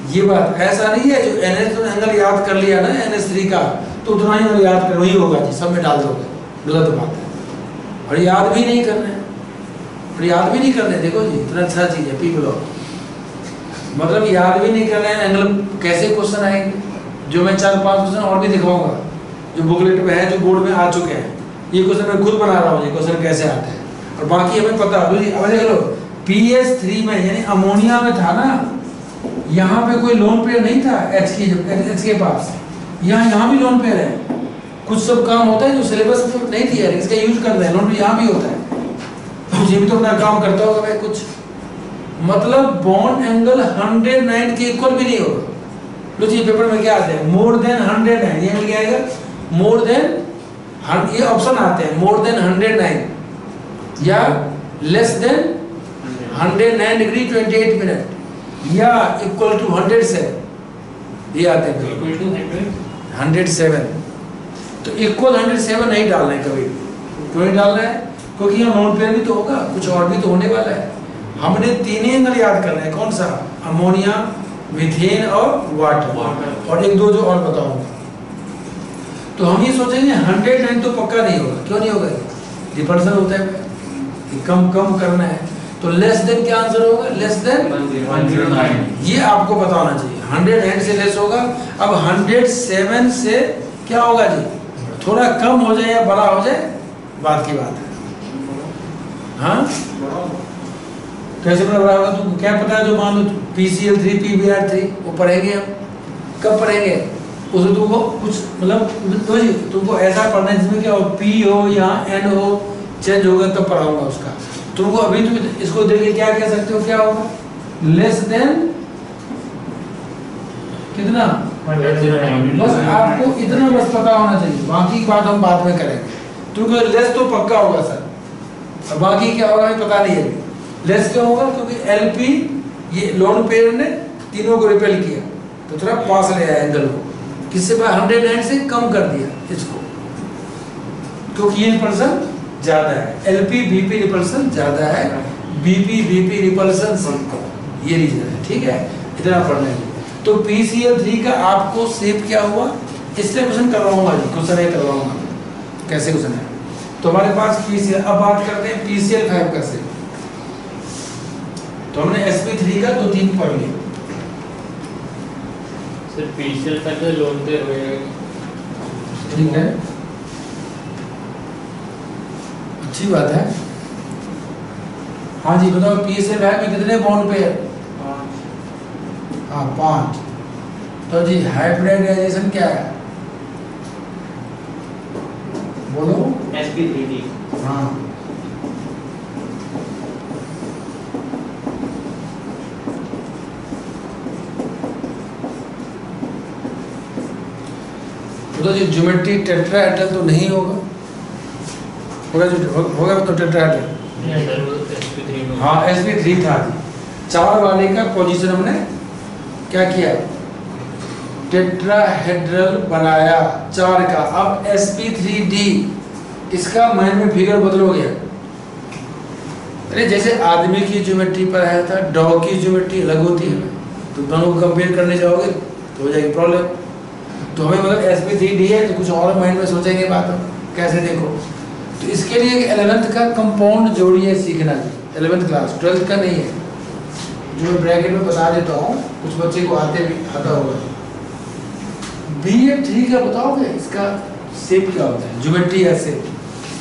ये बात ऐसा नहीं है जो एन एच एंगल याद कर लिया ना एन एच थ्री का तो उतना ही एंगल याद कर वही होगा जी, सब में डाल दोगे, गलत बात है। और याद भी नहीं करना है, और याद भी नहीं करना है। देखो जी इतना अच्छा चीज़ है पी ब्लॉक, मतलब याद भी नहीं करना है एंगल। कैसे क्वेश्चन आएंगे, जो मैं चार पांच क्वेश्चन और भी दिखाऊंगा जो बुकलेट में है, जो बोर्ड में आ चुके हैं। ये क्वेश्चन मैं खुद बना रहा हूँ, ये क्वेश्चन कैसे आते हैं, और बाकी हमें पता है। अब देख लो पी एच थ्री में यानी अमोनिया में था ना, यहाँ पे कोई लोन पेयर नहीं था एच के एच के पास, यहाँ यहाँ भी लोन पेयर है। कुछ सब काम होता है जो सिलेबस में नहीं दिया है, इसका यूज कर रहे हैं, लोन पेयर यहाँ भी होता है, कुछ ये भी तो अपना काम करता होगा भाई कुछ। मतलब बॉन्ड एंगल हंड्रेड नाइन के इक्वल भी नहीं होगा। लो जी पेपर में क्या आते हैं, मोर देन हंड्रेड नाइन, ये क्या आएगा, मोर देन, ये ऑप्शन आते हैं मोर देन हंड्रेड नाइन या less than hundred nine degree twenty eight minute या इक्वल टू हंड्रेड सेवन, ये आते हैं इक्वल टू हंड्रेड सेवन। तो इक्वल हंड्रेड सेवन नहीं डालना है कभी, क्यों नहीं डालना है, क्योंकि यहाँ नॉन पेयर भी तो होगा, कुछ और भी तो होने वाला है। हमने तीन ही एंगल याद करना है, कौन सा, अमोनिया, मीथेन और वाटर, वाटर। और एक दो जो और बताऊंगा। तो हम ये सोचेंगे हंड्रेड नाइन तो पक्का नहीं होगा, क्यों नहीं होगा, रिपल्सन होता है, ये कम कम करना है। तो लेस देन क्या आंसर होगा, लेस देन हंड्रेड नाइन, ये आपको बताना चाहिए। हंड्रेड नाइन से लेस होगा। अब हंड्रेड सेवन से क्या होगा जी, थोड़ा कम हो जाए या बड़ा हो जाए बात की बात है। हाँ कैसे बड़ा बड़ा होगा, तुमको क्या पता है, जो मान लो P C L three P B R three वो पढ़ेंगे हम, कब पढ़ेंगे उसमें तुमको कुछ मतलब तो जी तुमको ऐसा पढ़ना है जिसमें क्या हो, पी हो या एन हो, चेंज होगा तब पढ़ाऊंगा उसका। तुमको अभी तुम इसको देख के क्या कह सकते हो, क्या होगा, लेस देन कितना, बस आपको इतना बस पता होना चाहिए, बाकी की बात हम बाद में करेंगे। तुमको लेस तो पक्का होगा सर, और बाकी क्या होगा हमें पता नहीं है। लेस क्यों होगा, क्योंकि एलपी ये लोन पेयर ने तीनों को रिपेल किया तो थोड़ा पास ले आया एंगल को, किससे हंड्रेड नाइन से कम कर दिया इसको, क्योंकि ये रिपल्सन ज्यादा है, एलपी बीपी रिपल्सन ज्यादा है, बीपी बीपी रिपल्सन से, ये रीजन है। ठीक है, इतना पढ़ना है। तो पी सी एल थ्री का आपको शेप क्या हुआ, इसलिए क्वेश्चन करवाऊंगा जी, क्वेश्चन नहीं करवाऊंगा, कैसे क्वेश्चन है। तो हमारे पास पी सी एल, अब बात करते हैं पी सी एल फाइव का शेप। तो हमने एस पी थ्री का दो तीन पढ़ लिया। सर पीसीएल का जो लोन पेयर होएगा, ठीक है, अच्छी बात है। हाँ जी बताओ, पी सी एल फाइव में कितने बॉन्ड पेयर, हाँ पांच। तो जी हाइब्रिडाइजेशन क्या है, बोलो, एस पी थ्री डी। हाँ तो जी ज्योमेट्री टेट्राहेड्रल तो नहीं होगा, होगा जो होगा तो टेट्राहेड्रल, एस पी थ्री में, हाँ एस पी थ्री था जी। चार वाले का पोजीशन हमने क्या किया, टेट्राहेड्रल बनाया चार का। अब एस पी थ्री डी इसका माइंड में फिगर बदलोगे, अरे जैसे आदमी की ज्योमेट्री पर आया था, डॉग की ज्योमेट्री अलग होती है, तो दोनों को कंपेयर करने जाओगे तो हो जाएगी प्रॉब्लम। तो हमें मतलब एस पी थ्री डी है तो कुछ और माइंड में सोचेंगे बात, कैसे देखो। तो इसके लिए एलेवेंथ का कंपाउंड जोड़िए सीखना है, एलेवेंथ क्लास, ट्वेल्थ का नहीं है, जो मैं ब्रैकेट में बता देता हूँ, कुछ बच्चे को आते भी आता होगा। बी एड थ्री का बताओगे, इसका शेप क्या होता है, ज्योमेट्री या शेप,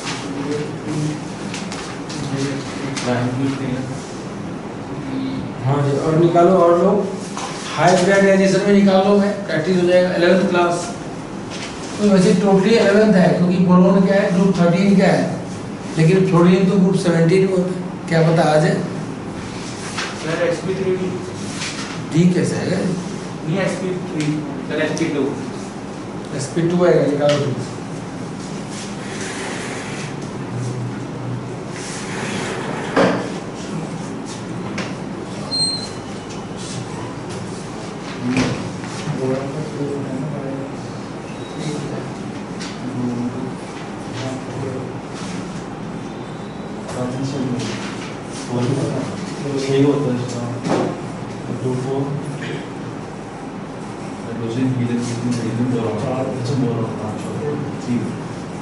हाँ जी, और निकालो, और लोग हाइब्रिडाइजेशन में निकाल लो, मैं प्रैक्टिस हो जाएगा। इलेवेंथ क्लास तो वैसे टोटली इलेवेंथ है, क्योंकि बोरोन क्या है, ग्रुप थर्टीन का है, लेकिन फ्लोरीन तो ग्रुप सेवेंटीन में होता है, क्या पता आ जाए। Sir S P three D D कैसे आएगा, नहीं, S P three, sir S P two, S P two आएगा, निकालो two. Hydrogen helium helium boron चार। अच्छा बोरॉन पांच ठीक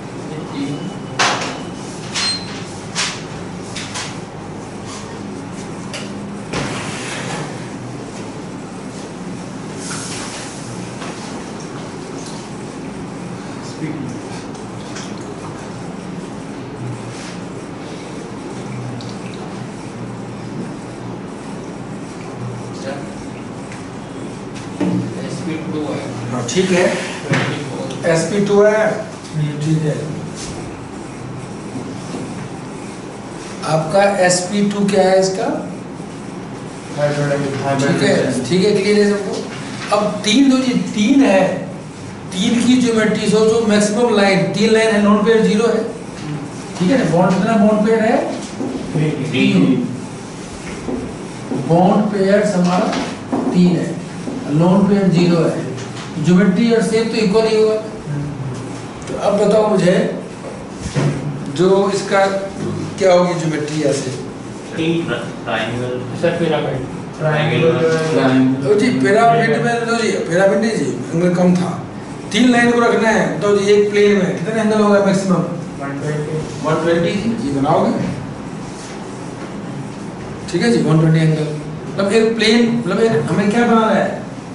S P टू है हाँ ठीक है, twenty four S P two है, ठीक है। आपका एस पी टू क्या है इसका? ठीक है, ठीक है, क्लियर है सबको। अब तीन दो जी तीन है, तीन की ज्योमेट्री सोचो, मैक्सिमम लाइन तीन लाइन है, लोन पेयर जीरो है, ठीक है ना। बॉन्ड कितना बॉन्ड पेयर है? तीन। बॉन्ड पेयर हमारा तीन है, लोन पेयर जीरो है, ज्योमेट्री और शेप तो इक्वल ही होगा। तो अब बताओ मुझे, जो इसका क्या होगी ज्योमेट्री ऐसे? ट्रायंगल सर पिरामिड ट्रायंगल तो जी पिरामिड में तो जी पिरामिड नहीं जी, एंगल कम था। तीन लाइन को रखना है तो जी एक प्लेन में कितना एंगल होगा maximum? One twenty. One twenty जी बनाओगे, ठीक है जी, वन ट्वेंटी एंगल। मतलब एक प्लेन, मतलब एक हमें क्या बनाना है,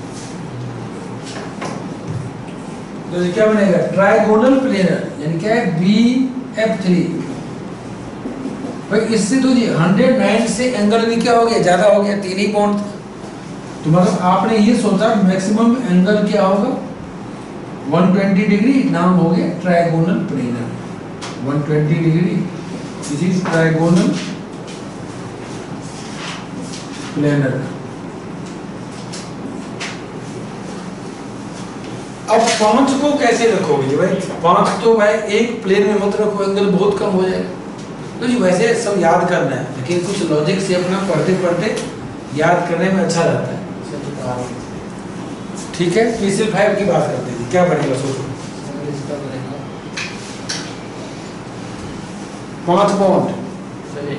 तो ये क्या बनेगा? ट्राइगोनल प्लेनर, यानी क्या है? B F three. भाई इससे तो जी हंड्रेड नाइन से एंगल भी क्या हो गया? ज्यादा हो गया, तीन ही बॉन्ड था। तो मतलब आपने ये सोचा मैक्सिमम एंगल क्या होगा? वन ट्वेंटी डिग्री, नाम हो गया trigonal planar. One twenty degree, this is trigonal planar. अब पांच को कैसे रखोगे भाई? पांच तो भाई एक प्लेन में मत रखो, एंगल बहुत कम हो जाएगा। तो जी वैसे सब याद करना है, लेकिन कुछ लॉजिक से अपना पढ़ते पढ़ते याद करने में अच्छा रहता है। ठीक है, पी सी एल फाइव की बात करते हैं, क्या बनेगा सोचो? इसका बनेगा पांच बॉन्ड, चलिए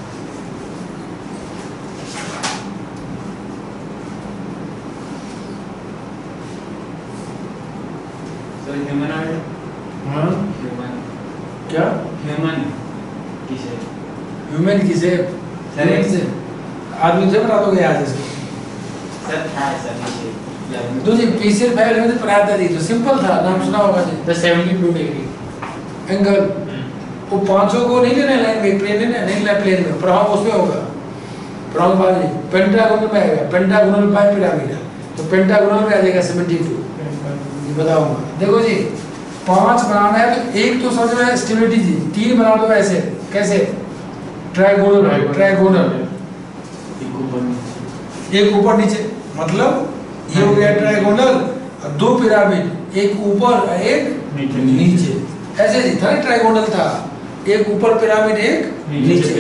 सर ह्यूमनॉइड हाँ ह्यूमन क्या? ह्यूमन किसे ह्यूमन की शेप, ह्यूमन से आदमी से बना दोगे आज इसको? सर है सर किसे तो जी पी सी एल फाइव में तो पढ़ाया था जी, तो सिंपल था, नाम सुना होगा जी, the seventy two degree angle. वो पांचों को नहीं लेना लाइन में, प्लेन लेना नहीं, लेना प्लेन में, पढ़ाओ उसमें होगा। पढ़ाओ बाद जी पेंटागोनल में आएगा, पेंटागोनल बाय पिरामिड, तो पेंटागोनल में आ जाएगा सेवेंटी टू। ये बताऊंगा, देखो जी पांच बनाना है तो एक तो समझ में स्टेबिलिटी जी, तीन बना दो ऐसे, कैसे? ट्राइगोनल, ट्राइगोनल, एक ऊपर एक ऊपर नीचे, मतलब ये हो गया ट्राइगोनल, और दो पिरामिड, एक ऊपर और एक नीचे नीचे, ऐसे जी था, ट्राइगोनल था, एक ऊपर पिरामिड एक नीचे,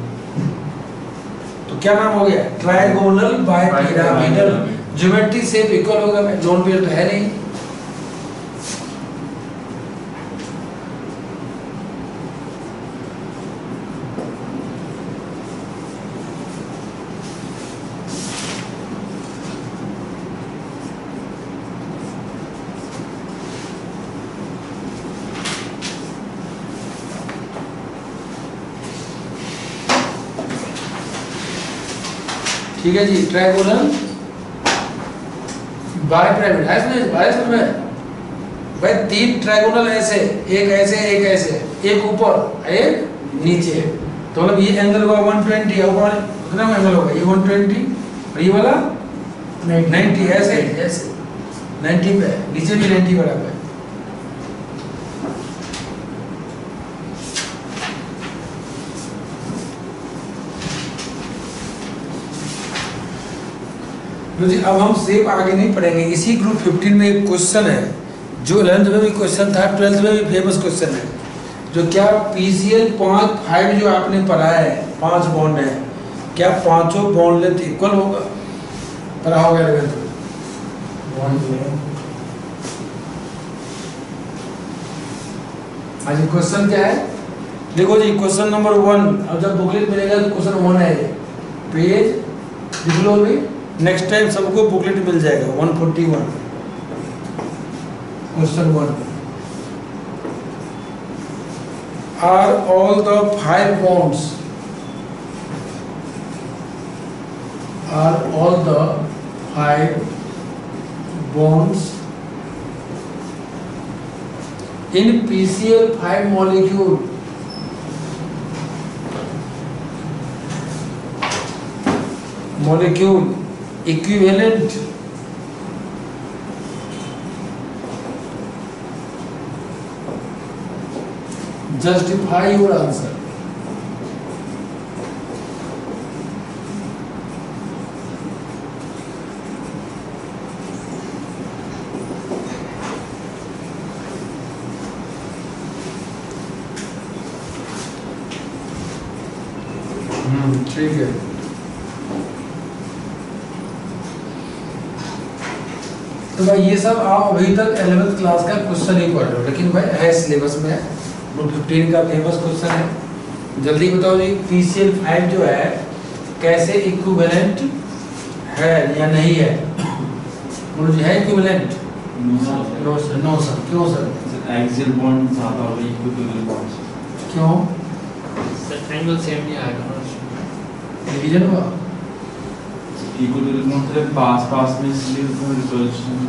तो क्या नाम हो गया? Trigonal bipyramidal. Geometry shape equal होगा, मैं जोन पेयर तो है नहीं। ठीक है जी, ट्राइगोनल बाय पिरामिड है इसमें, बाय में भाई तीन ट्राइगोनल ऐसे, एक ऐसे एक ऐसे, एक ऊपर एक नीचे, तो मतलब ये एंगल हुआ वन ट्वेंटी, ऊपर कितना एंगल होगा? ये वन ट्वेंटी, और ये वाला नाइंटी, ऐसे ऐसे नाइंटी पे, नीचे भी नाइंटी बराबर है। जी अब हम शेप आगे नहीं पढ़ेंगे, इसी ग्रुप फिफ्टीन में एक क्वेश्चन है जो इलेवेंथ में भी क्वेश्चन था, ट्वेल्थ में भी फेमस क्वेश्चन है, जो क्या पीसीएल पाँच फाइव जो आपने पढ़ाया है, पांच बॉन्ड है, क्या पांचों बॉन्ड लेंथ इक्वल होगा? पढ़ा होगा इलेवेंथ में। आज क्वेश्चन क्या है? देखो जी क्वेश्चन नंबर वन, अब जब बुकलेट मिलेगा तो क्वेश्चन वन है, पेज लिख लो भी, नेक्स्ट टाइम सबको बुकलेट मिल जाएगा one forty one. Question one, are all the five bonds are all the five bonds in P C l five molecule molecule equivalent justify your answer. Hmm ठीक है। तो भाई ये सब आप अभी तक इलेवेंथ क्लास का क्वेश्चन ही पढ़ रहे हो, लेकिन भाई है सिलेबस में, ग्रुप फिफ्टीन का फेमस क्वेश्चन है। जल्दी बताओ जी, P C l फाइव जो है कैसे इक्विवेलेंट है या नहीं है? बोलो जी, है equivalent? No sir. No sir. No sir, क्यों सर? एक्सियल बॉन्ड ज्यादा होगा इक्विटोरियल बॉन्ड्स। क्यों? सर एंगल सेम नहीं आएगा ना। डिवीजन हुआ? इक्विटोरियल बॉन्ड से पास पास में इसलिए उसमें रिजल्यूशन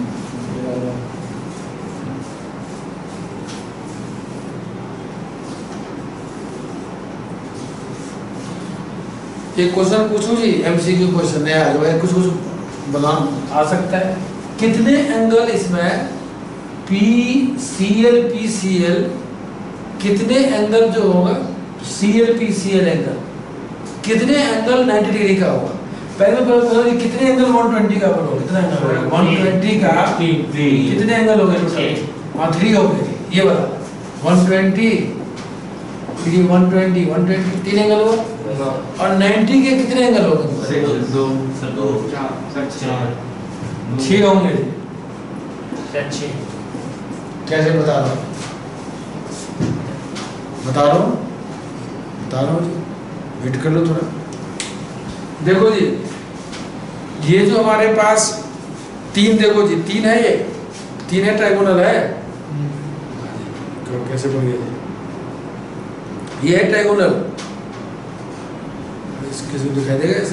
एक क्वेश्चन पूछूं जी, एमसीक्यू क्वेश्चन है आज भाई, कुछ कुछ बना आ सकता है। कितने एंगल इसमें P C L P C L कितने एंगल जो होगा C L P C L angle कितने एंगल नाइंटी डिग्री का होगा? पहले तो बताओ ये कितने एंगल वन ट्वेंटी का बोलो, कितना एंगल होगा वन ट्वेंटी का? कितने एंगल हो गए टोटल? हाँ थ्री हो गए। ये वाला वन ट्वेंटी, फिर वन ट्वेंटी, वन ट्वेंटी तीन एंगल हुआ, और नाइंटी के कितने एंगल हो गए? दो सर दो चार चार छह होंगे। सर छः। कैसे बता रहा हूँ? बता रहा हूँ बता रहा हूँ जी, वेट कर लो थोड़ा। देखो जी, ये जो हमारे पास तीन, देखो जी तीन है, ये तीन है, ट्राइगोनल है। कैसे बोल गया? ये है ट्राइगोनल, किसी को दिखाई देगा ऐसे?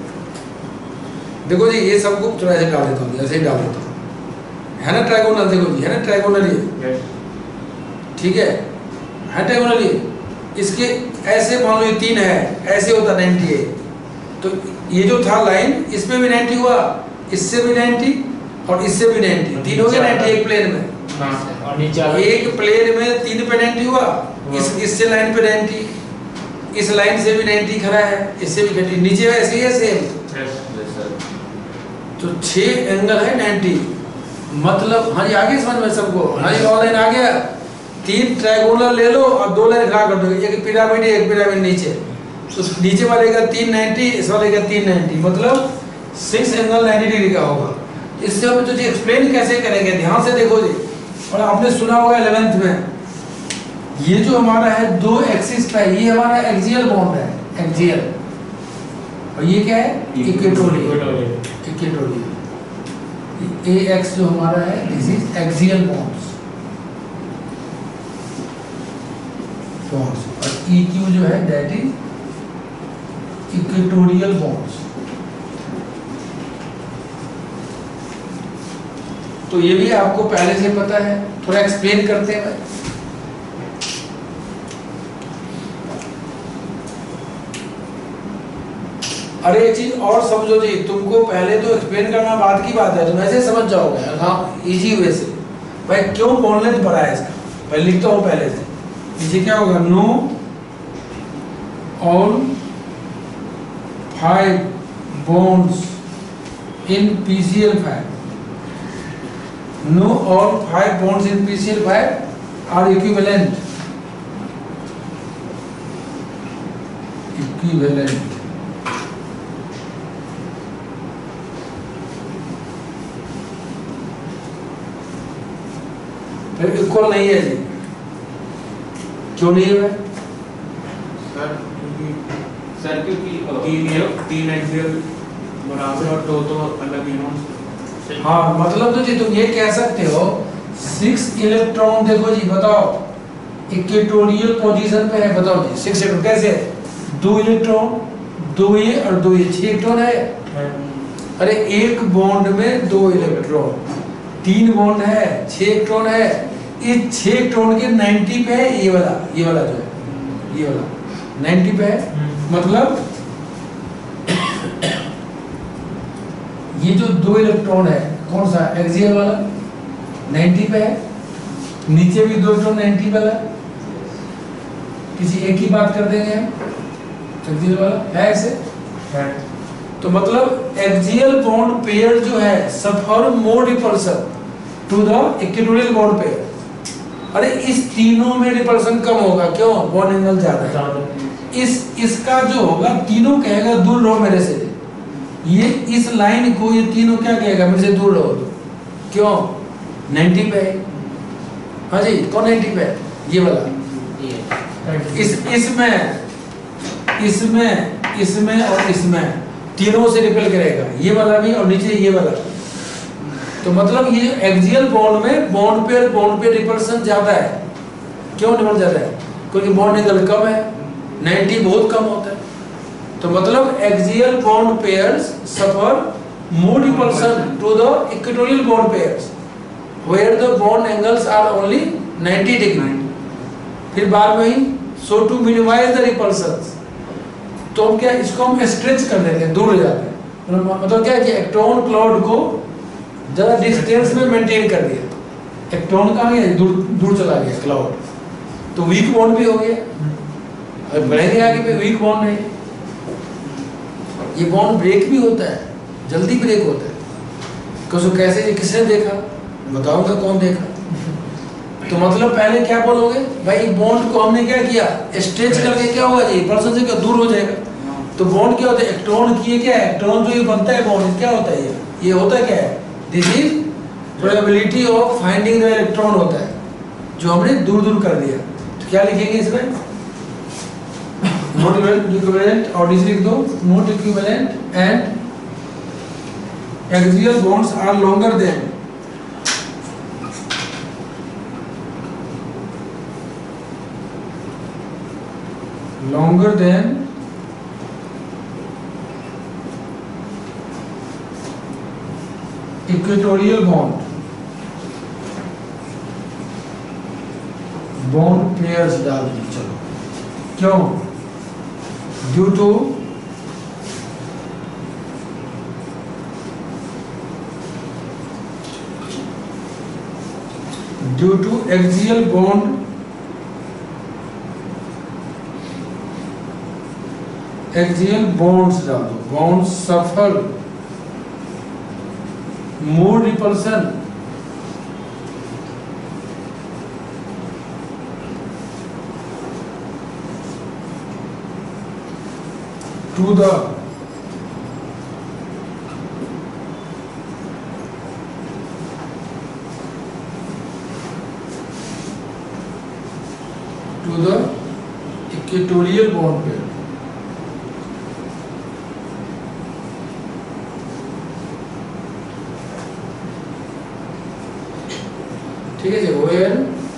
देखो जी, ये सबको थोड़ा ऐसे डाल देता हूँ, ऐसे ही डाल देता हूँ, है ना ट्राइगोनल? देखो जी, है ना ट्राइगोनल ये? ठीक है, है ट्राइगोनल ये। इसके ऐसे मान लो ये तीन है, ऐसे होता नाइंटी है। तो ये जो था लाइन, इसमें भी नाइंटी हुआ, इससे भी नाइंटी, और इससे भी नाइंटी, तीन हो गए नाइंटी एक प्लेन में। और नीचे एक प्लेन में तीन पे नाइंटी हुआ, इस इससे लाइन पे नाइंटी, इस लाइन से भी नाइंटी खड़ा है, इससे भी नाइंटी, नीचे ऐसे ही है सेम। तो छह एंगल है नाइंटी, मतलब हाँ जी आगे समझ में सबको? हाँ जी, ऑनलाइन आ गया। तीन ट्रायंगुलर ले लो और दो लाइन खड़ा कर दो, एक पिरामिड है, एक पिरामिड नीचे, तो नीचे वाले का तीन नाइंटी, इस वाले का तीन नाइंटी, मतलब सिक्स एंगल नाइंटी डिग्री का होगा। इससे हम तो जी एक्सप्लेन कैसे करेंगे, ध्यान से देखो जी। और आपने सुना होगा इलेवेंथ में, ये जो हमारा है दो एक्सिस का, ये हमारा एक्सियल बॉन्ड है, एक्सियल, और ये क्या है? इक्वेटोरियल। इक्वेटोरियल ए एक्स जो हमारा है, this is axial bonds bonds और ई क्यू जो है दैट इज इक्वेटोरियल बॉन्ड्स। तो ये भी आपको पहले से पता है, थोड़ा एक्सप्लेन करते हैं भाई। अरे एक चीज और समझो जी, तुमको पहले तो एक्सप्लेन करना बाद की बात है, तुम ऐसे समझ जाओगे हाँ इजी वे से। भाई क्यों बॉन्डलेंथ पढ़ा है इसका, पहले लिखता हूँ पहले से। नीचे क्या होगा? No all five bonds in P C l five, no all five bonds in P C l five are equivalent, equivalent equal नहीं है जी। क्यों नहीं है? सर क्योंकि सर क्योंकि तीन ये तीन एक्सियल बराबर और दो तो अलग ही हों। हाँ मतलब तो जी तुम ये कह सकते हो, सिक्स इलेक्ट्रॉन देखो जी, बताओ इक्वेटोरियल पोजीशन पे है, बताओ जी सिक्स इलेक्ट्रॉन कैसे है? दो इलेक्ट्रॉन, दो ये और दो ये, छह इलेक्ट्रॉन है। अरे एक बॉन्ड में दो इलेक्ट्रॉन, तीन बॉन्ड है, छह इलेक्ट्रॉन है। इस छह इलेक्ट्रॉन के नब्बे पे है ये वाला, ये वाला जो है, ये वाला नब्बे पे है। मतलब ये जो दो इलेक्ट्रॉन है कौन सा, एक्सियल वाला नब्बे पे है, नीचे भी दो इलेक्ट्रॉन नब्बे वाला, किसी एक ही बात कर देंगे हम, एक्सियल वाला है ऐसे है। तो मतलब एक्सियल बॉन्ड पेयर जो है suffer more repulsion to the equatorial bond pair. अरे इस तीनों में रिपल्सन कम होगा, क्यों? बॉन्ड एंगल ज्यादा है। इस इसका जो होगा, तीनों कहेगा दूर रहो मेरे से, ये इस लाइन को ये तीनों क्या कहेगा, मेरे से दूर रहो। क्यों? नब्बे पे है। हाँ जी, कौन नब्बे पे है? ये वाला। इस इसमें इसमें इसमें और इसमें तीनों से रिपेल करेगा, ये वाला भी और नीचे ये वाला। तो मतलब ये एक्सियल बॉन्ड में bond pair bond pair repulsion ज्यादा है। क्यों रिपल्सन ज्यादा है? क्योंकि बॉन्ड एंगल कम है, नब्बे बहुत कम होता है। तो मतलब axial bond pairs suffer more repulsion to the equatorial bond pairs where the bond angles are only ninety degree। फिर बाद में ही so to minimize the repulsions, तो हम क्या इसको हम स्ट्रेच कर देते हैं, दूर ले जाते हैं। मतलब क्या है कि इलेक्ट्रॉन क्लाउड को ज़्यादा डिस्टेंस में मेंटेन कर दिया, इलेक्ट्रॉन कहाँ गया, दूर दूर चला गया क्लाउड, तो वीक बॉन्ड भी हो गया। अब बढ़ेंगे आगे पे वीक बॉन्ड है, ये बॉन्ड ब्रेक भी होता है, जल्दी ब्रेक होता है। कसो कैसे, ये किसने देखा, बताऊंगा कौन देखा। तो मतलब पहले क्या बोलोगे भाई, बॉन्ड को हमने क्या किया, स्ट्रेच करके क्या होगा जी, पर्सन से क्या दूर हो जाएगा। तो बॉन्ड क्या होता है, इलेक्ट्रॉन की क्या है, इलेक्ट्रॉन जो ये बनता है बॉन्ड क्या होता है, ये ये होता है क्या है, this is probability of finding the electron होता है, जो हमने दूर दूर कर दिया। तो क्या लिखेंगे इसमें, नॉट इक्विवेलेंट, और नीचे लिख दो not equivalent and axial bonds are longer than longer than equatorial bond bond pairs डाल दी। चलो क्यों, due to due to axial bond axial bonds डाल दो, bonds suffer more repulsion to the to the equatorial bond pair. ठीक है जी, where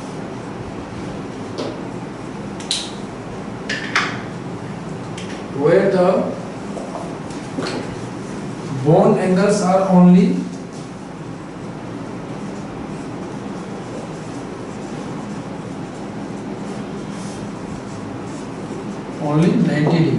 where the bond angles are only only ninety degree.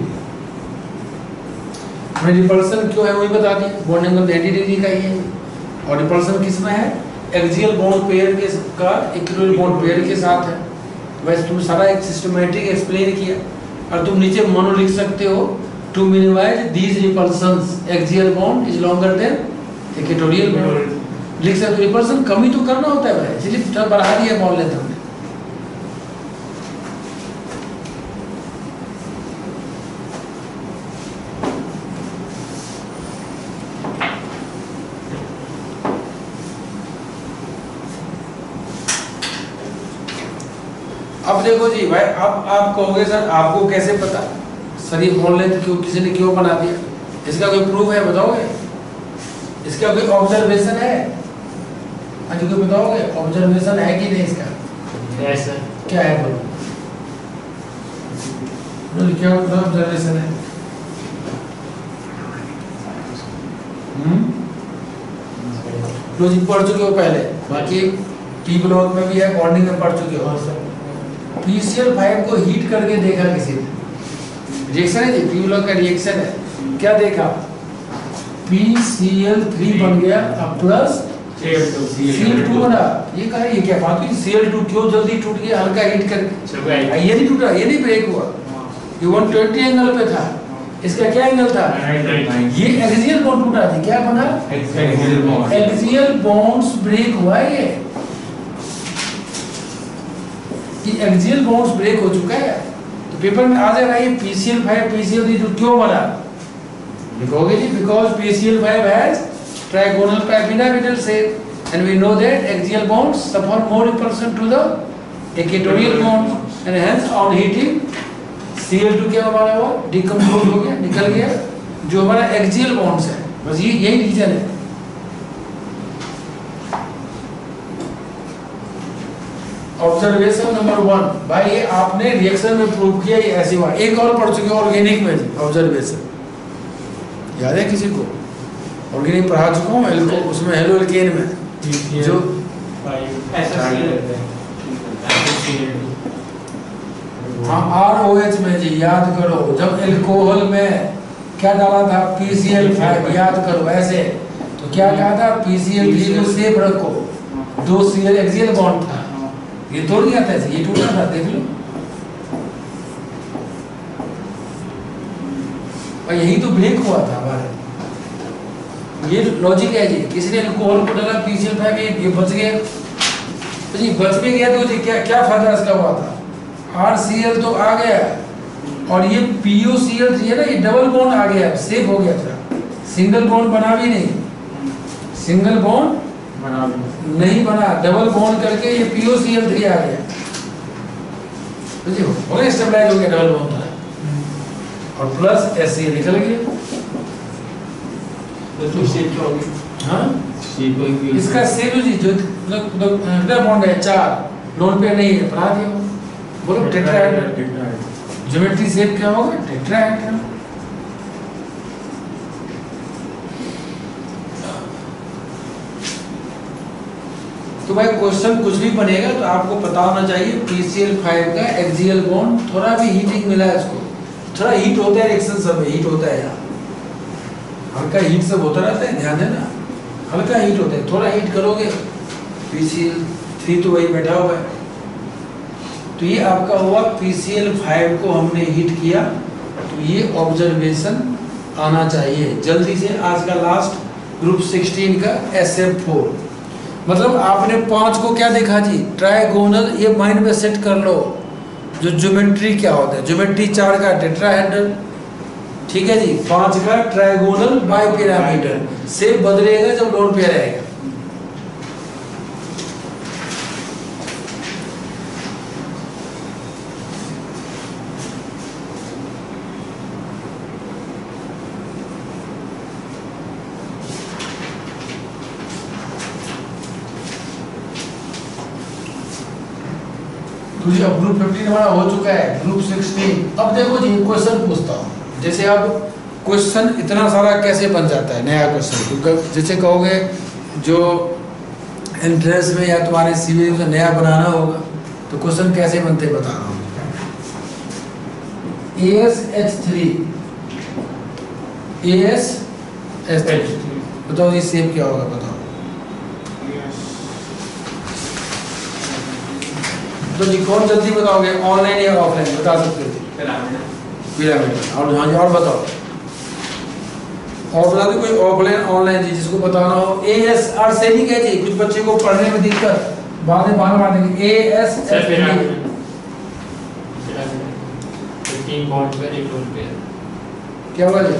मैं repulsion क्यों है वही बता दी, बॉन्ड एंगल नब्बे डिग्री का ही है, और रिपल्सन किस में है, एक्सियल बॉन्ड पेयर के का इक्विटोरियल बॉन्ड पेयर के साथ है। वैसे तुम सारा एक सिस्टमैटिक एक्सप्लेन किया, और तुम नीचे मोनो लिख सकते हो, to minimise these repulsions axial bond is longer than equatorial bond लिख सकते हो। रिपल्सन कमी तो करना होता है भाई, इसलिए थोड़ा बढ़ा दिया बॉन्ड लेंथ हमने। अब देखो जी भाई, अब आप कहोगे सर आपको कैसे पता, सर ये बॉन्ड लेंथ क्यों किसी ने क्यों बना दिया, इसका कोई प्रूफ है बताओगे, इसका कोई ऑब्जर्वेशन है, आज को बताओगे ऑब्जर्वेशन है कि नहीं इसका? Yes sir. क्या है बोलो? बोलो क्या ऑब्जर्वेशन है? हम्म लॉजिक पढ़ चुके हो पहले, बाकी टी ब्लॉक में भी है, बॉन्डिंग में पढ़ चुके हो। पी सी एल फाइव को हीट करके देखा किसी ने, रिएक्शन है जी, टी ब्लॉक का रिएक्शन है, क्या देखा? पी सी एल थ्री बन गया अब प्लस सी एल टू बना। ये कहा ये क्या बात हुई? सी एल टू क्यों जल्दी टूट गया? हल्का हीट करके। ये नहीं टूटा, ये नहीं ब्रेक हुआ, ये वन ट्वेंटी एंगल पे था, इसका क्या एंगल था? ये एक्सियल बॉन्ड टूटा थी, क्या बना? एक्सियल बॉन्ड्स ब्रेक हुआ है ये, कि एक्सियल बॉन्ड्स ब्रेक हो चुका है। तो पेपर में आ जाएगा ये P C L five P C L three जो क्यों बना, लिखोगे जी because P C L five has trigonal pyramidal shape and we know that axial bonds suffer more repulsion to the equatorial bond and hence on heating C L two क्या हमारा वो decompose हो गया, निकल गया, जो हमारा एक्सियल बॉन्ड्स है। बस ये यही रीजन है। ऑब्जर्वेशन नंबर वन, भाई ये आपने रिएक्शन में प्रूव किया, ये ऐसी हुआ। एक और पढ़ चुके ऑर्गेनिक में ऑब्जर्वेशन, याद है किसी को? ऑर्गेनिक पढ़ा चुका हूँ एल्को, उसमें हेलो एल्केन में जो हाँ आर ओ एच में जी, याद करो जब एल्कोहल में क्या डाला था? पी सी एल फाइव, याद करो ऐसे। तो क्या कहा था? पी सी एल थ्री को सेफ रखो, दो सी एल एक्सियल बॉन्ड था, ये तोड़ गया था, ये टूटा था, देख लो। और यही तो ब्रेक हुआ था हमारे, ये लॉजिक है जी। किसी ने अल्कोहल को डाला पी सी एल फाइव, ये बच गया, तो जी बच भी गया तो जी क्या क्या फायदा इसका हुआ था? आर सी एल तो आ गया, और ये P O C L three है ना, ये डबल बॉन्ड आ गया, सेफ हो गया था, सिंगल बॉन्ड बना भी नहीं, सिंगल बॉन्ड बना नहीं बना, डबल बॉन्ड करके ये P O C L three आ गया, बुझिए हो गया, स्टेबलाइज हो गया, डबल बॉन्ड था, और प्लस एस सी एल निकल गया। तो शेप क्या होगी? हाँ शेप इसका सेप जी जो मतलब बॉन्ड है चार, लोन पे नहीं है, बना दिया। बोलो टेट्राहेड्रल, ज्योमेट्री शेप क्या होगा? टेट्राहेड्रल। तो भाई क्वेश्चन कुछ भी बनेगा तो आपको पता होना चाहिए पी सी एल फाइव का एक्सियल बॉन्ड, थोड़ा भी हीटिंग मिला है इसको, थोड़ा हीट होता है, रिएक्शन सब में हीट होता है, यहाँ हल्का हीट सब होता रहता है, ध्यान देना, हल्का हीट होता है, थोड़ा हीट करोगे पी सी एल थ्री तो वही बैठा हुआ है। तो ये आपका हुआ पी सी एल फाइव को हमने हीट किया, तो ये ऑब्जर्वेशन आना चाहिए जल्दी से। आज का लास्ट ग्रुप सिक्सटीन का एस एफ फोर, मतलब आपने पांच को क्या देखा जी? ट्राइगोनल, ये माइंड में सेट कर लो, जो ज्योमेट्री क्या होता है, ज्योमेट्री चार का टेट्राहेड्रल, ठीक है जी, पांच का ट्राइगोनल बाइपिरामिडल, शेप बदलेगा जब लोन पे रहेगा। तो जी अब ग्रुप फिफ्टीन हमारा हो चुका है, ग्रुप सिक्सटीन। अब देखो जी क्वेश्चन पूछता हूँ, जैसे अब क्वेश्चन इतना सारा कैसे बन जाता है नया क्वेश्चन, तो जैसे कहोगे जो एंट्रेंस में या तुम्हारे सीवी में नया बनाना होगा तो क्वेश्चन कैसे बनते बता रहा हूँ। A S H three, A S H three, बताओ जी सेम क्या होगा, बताओ। तो जी कौन जल्दी बताओगे, ऑनलाइन या ऑफलाइन बता सकते थे? पिरामिड। और हाँ जी और बताओ, और बता दो कोई ऑफलाइन ऑनलाइन जी जिसको बताना हो। ए एस आर से नहीं कहते, कुछ बच्चे को पढ़ने में दिक्कत, बाद में बाहर मार देंगे। ए एस क्या होगा जी?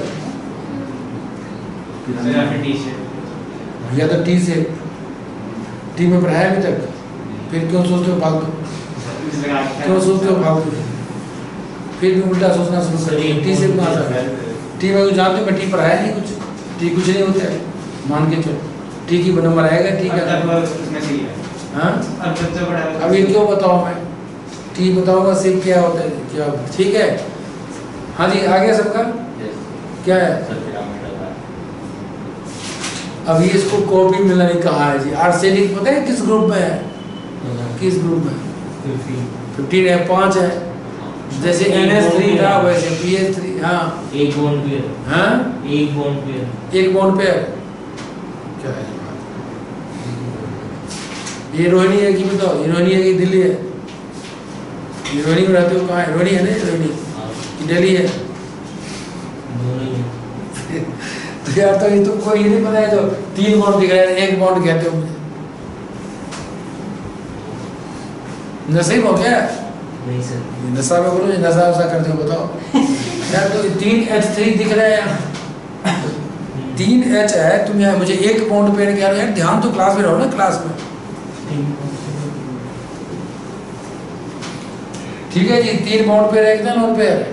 या तो टी से, टी में पढ़ाया अभी तक, फिर क्यों सोचते हो फालतू, क्यों सोचते हो फालतू, फिर भी उल्टा सोचना शुरू करिए। टी से कहाँ टी में जानते हो, मैं टी पढ़ाया नहीं कुछ, टी कुछ नहीं होता है, मान के चलो टी की नंबर आएगा टी का अब इसमें सही है। हाँ अब बच्चा बड़ा है। अब ये क्यों बताऊँ मैं, टी बताऊँगा सिर्फ क्या होता है क्या, ठीक है। हाँ जी आ गया सबका, क्या है अब ये इसको कॉपी मिलना नहीं कहा है जी। आर्सेनिक पता है किस ग्रुप में है, किस ग्रुप में, फिफ्टीन है, पाँच है, जैसे एन एस थ्री था वैसे पी एच थ्री। हाँ एक बॉन्ड पेयर, हाँ एक बॉन्ड पेयर, एक बॉन्ड पेयर, क्या है ये रोहिणी है कि बताओ, ये रोहिणी है कि दिल्ली है, ये रोहिणी में रहते हो कहाँ है, रोहिणी है ना, रोहिणी कि दिल्ली है। दोनों ही है। तो यार तो ये तुमको ये नहीं पता है, जो तीन बॉन्ड दिख रहे हैं एक बॉन्ड कहते हो मुझे, नसीब हो क्या नहीं सर, नशा में बोलो, नशा वशा करते हो बताओ। यार तो तीन एच थ्री दिख रहे हैं, तीन एच है, तुम यार मुझे एक बॉन्ड पेयर कह रहे हो, यार ध्यान तो क्लास में रहो ना, क्लास में। ठीक है जी, तीन बॉन्ड पेयर एक ना नॉन पेयर,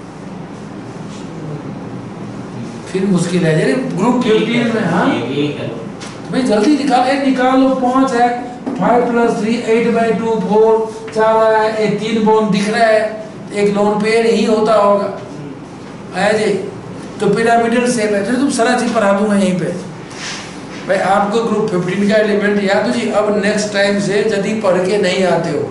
फिर मुश्किल है जी ग्रुप फिफ्टीन में। हाँ एक है भाई जल्दी निकाल, एक निकाल लो, पाँच है, five plus three eight by two four, चार है, एक तीन बॉन्ड दिख रहा है, एक लोन पेयर ही होता होगा है जी। तो पिरामिडल शेप है, तो तुम सारा चीज पढ़ा दूंगा यहीं पे भाई आपको ग्रुप फिफ्टीन का एलिमेंट याद हो जी। अब नेक्स्ट टाइम से यदि पढ़ के नहीं आते हो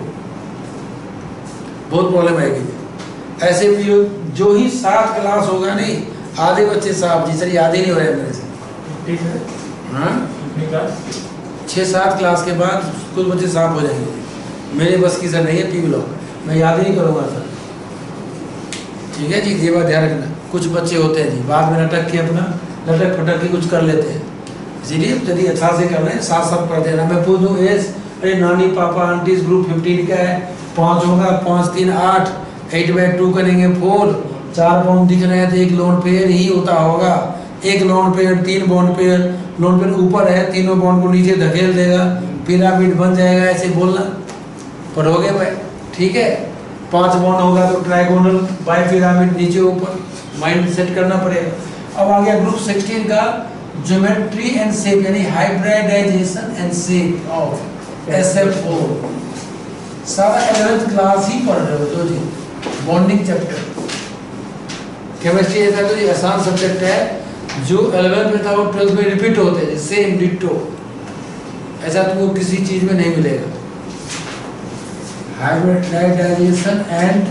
बहुत प्रॉब्लम आएगी। ऐसे भी जो ही सात क्लास होगा नहीं, आधे बच्चे साहब जी सर याद ही नहीं हो रहे मेरे से, ठीक है। हाँ कितनी क्लास? छः सात क्लास के बाद कुछ बच्चे साफ हो जाएंगे, मेरे बस की सर नहीं है पी ब्लॉक, मैं याद ही नहीं करूँगा सर, ठीक है जी। ये बात ध्यान रखना, कुछ बच्चे होते हैं जी बाद में लटक के अपना लटक फटक के कुछ कर लेते हैं, इसीलिए यदि अच्छा से कर रहे हैं साथ साथ पढ़ देना। मैं पूछ दूँ एज, अरे नानी पापा आंटी ग्रुप फिफ्टीन का है, पाँच होगा, पाँच तीन आठ, एट बाई टू करेंगे फोर, चार बॉन्ड दिख रहे हैं तो एक लोन पेयर ही होता होगा, एक लोन पेयर, तीन बॉन्ड पेयर, लोन पेयर ऊपर है, तीनों बॉन्ड को नीचे धकेल देगा, पिरामिड बन जाएगा, ऐसे बोलना पढ़ोगे भाई, ठीक है। पांच बॉन्ड होगा तो ट्राइगोनल बाय पिरामिड नीचे ऊपर, माइंड सेट करना पड़ेगा। अब आ गया ग्रुप सिक्सटीन का ज्योमेट्री एंड शेप, यानी hybridisation and shape of S F four. सारा इलेवेंथ क्लास ही पढ़ रहे हो तो जी, बॉन्डिंग चैप्टर। केमिस्ट्री ऐसा तो जी आसान सब्जेक्ट है, जो इलेवेंथ में था वो ट्वेल्थ में रिपीट होते हैं, सेम डिट्टो, ऐसा तुमको किसी चीज में नहीं मिलेगा। Hybridisation and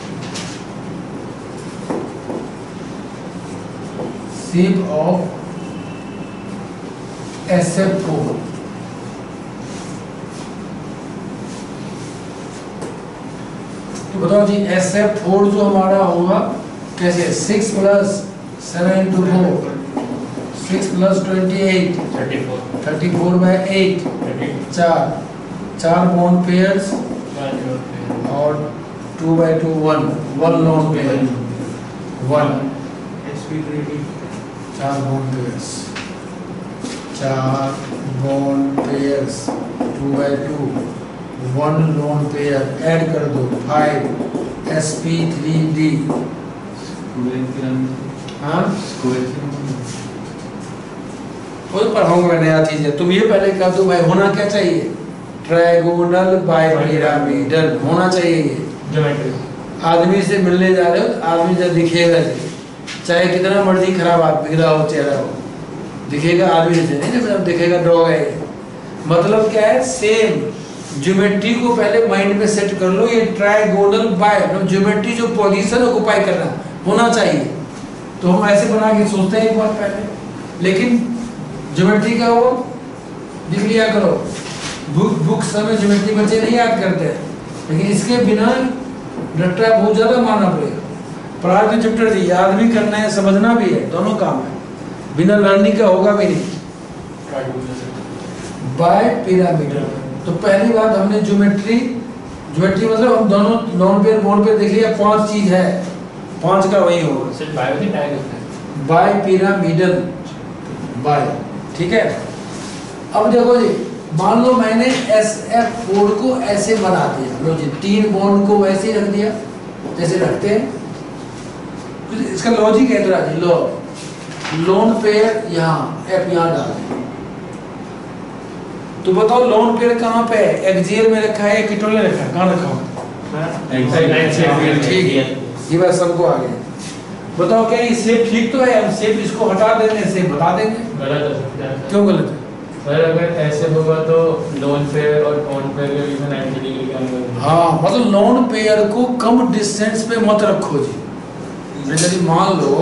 shape of S F four. तो बताओ जी एस एफ फोर जो हमारा होगा कैसे, six plus seven into four, six plus twenty eight, thirty four, thirty four by eight, चार चार बॉन्ड पेयर्स और two by two one, one lone pair, one चार बॉन्ड पेयर्स, चार bond pairs, two by two, one lone pair, add कर दो five, S P three D. हाँ वो पढ़ाऊंगा मैं, नया चीज है, तुम ये पहले कह दो भाई होना क्या चाहिए, ट्रायगोनल बाय पिरामिडल होना चाहिए। ये ज्योमेट्री आदमी से मिलने जा रहे हो, आदमी जब दिखेगा जी, चाहे कितना मर्जी खराब आदमी बिगड़ा हो, चेहरा हो, दिखेगा आदमी से नहीं, जब दिखेगा डॉग है। मतलब क्या है, सेम ज्योमेट्री को पहले माइंड में सेट कर लो, ये ट्रायगोनल बाय ज्योमेट्री जो पोजीशन ऑक्युपाई करना होना चाहिए। तो हम ऐसे बना के सोचते हैं एक बार पहले, लेकिन ज्योमेट्री का वो लिख लिया करो, बुक बुक समय ज्योमेट्री बच्चे नहीं याद करते हैं, लेकिन इसके बिना रट्टा बहुत ज़्यादा मारना पड़ेगा। प्राइमरी चैप्टर जी याद भी करना है, समझना भी है, दोनों काम है, बिना लर्निंग का होगा भी नहीं। बाय पिरामिडल, तो पहली बात हमने ज्योमेट्री, ज्योमेट्री मतलब हम दोनों नॉन पेयर बोर्ड पे देख लिया, पांच चीज है, पांच का वही होगा, सिर्फ बायो ही टैग होता है, बाय पिरामिडल, बाय, ठीक है। अब देखो जी, मान लो मैंने एस एफ फोर को ऐसे बना दिया, लो जी तीन बॉन्ड को वैसे ही रख दिया जैसे रखते हैं, इसका लॉजिक है जी, लो लोन पेयर यहाँ एफ यहाँ डाल दें, तो बताओ लोन पेयर कहाँ पे है, एक्सियल में रखा है या कीटोन में रखा है, कहाँ रखा हुआ? ठीक है, ये बात सबको आ गया। बताओ क्या ये सेप ठीक तो है? हम सेप इसको हटा देंगे, सेप बता देंगे। गलत हो सकता है। क्यों गलत है? सर अगर ऐसे होगा तो लोन पेयर और बॉन्ड पेयर के बीच में नाइंटी डिग्री का एंगल होगा। हाँ, मतलब लोन पेयर को कम डिस्टेंस पे मत रखो जी। यदि मान लो,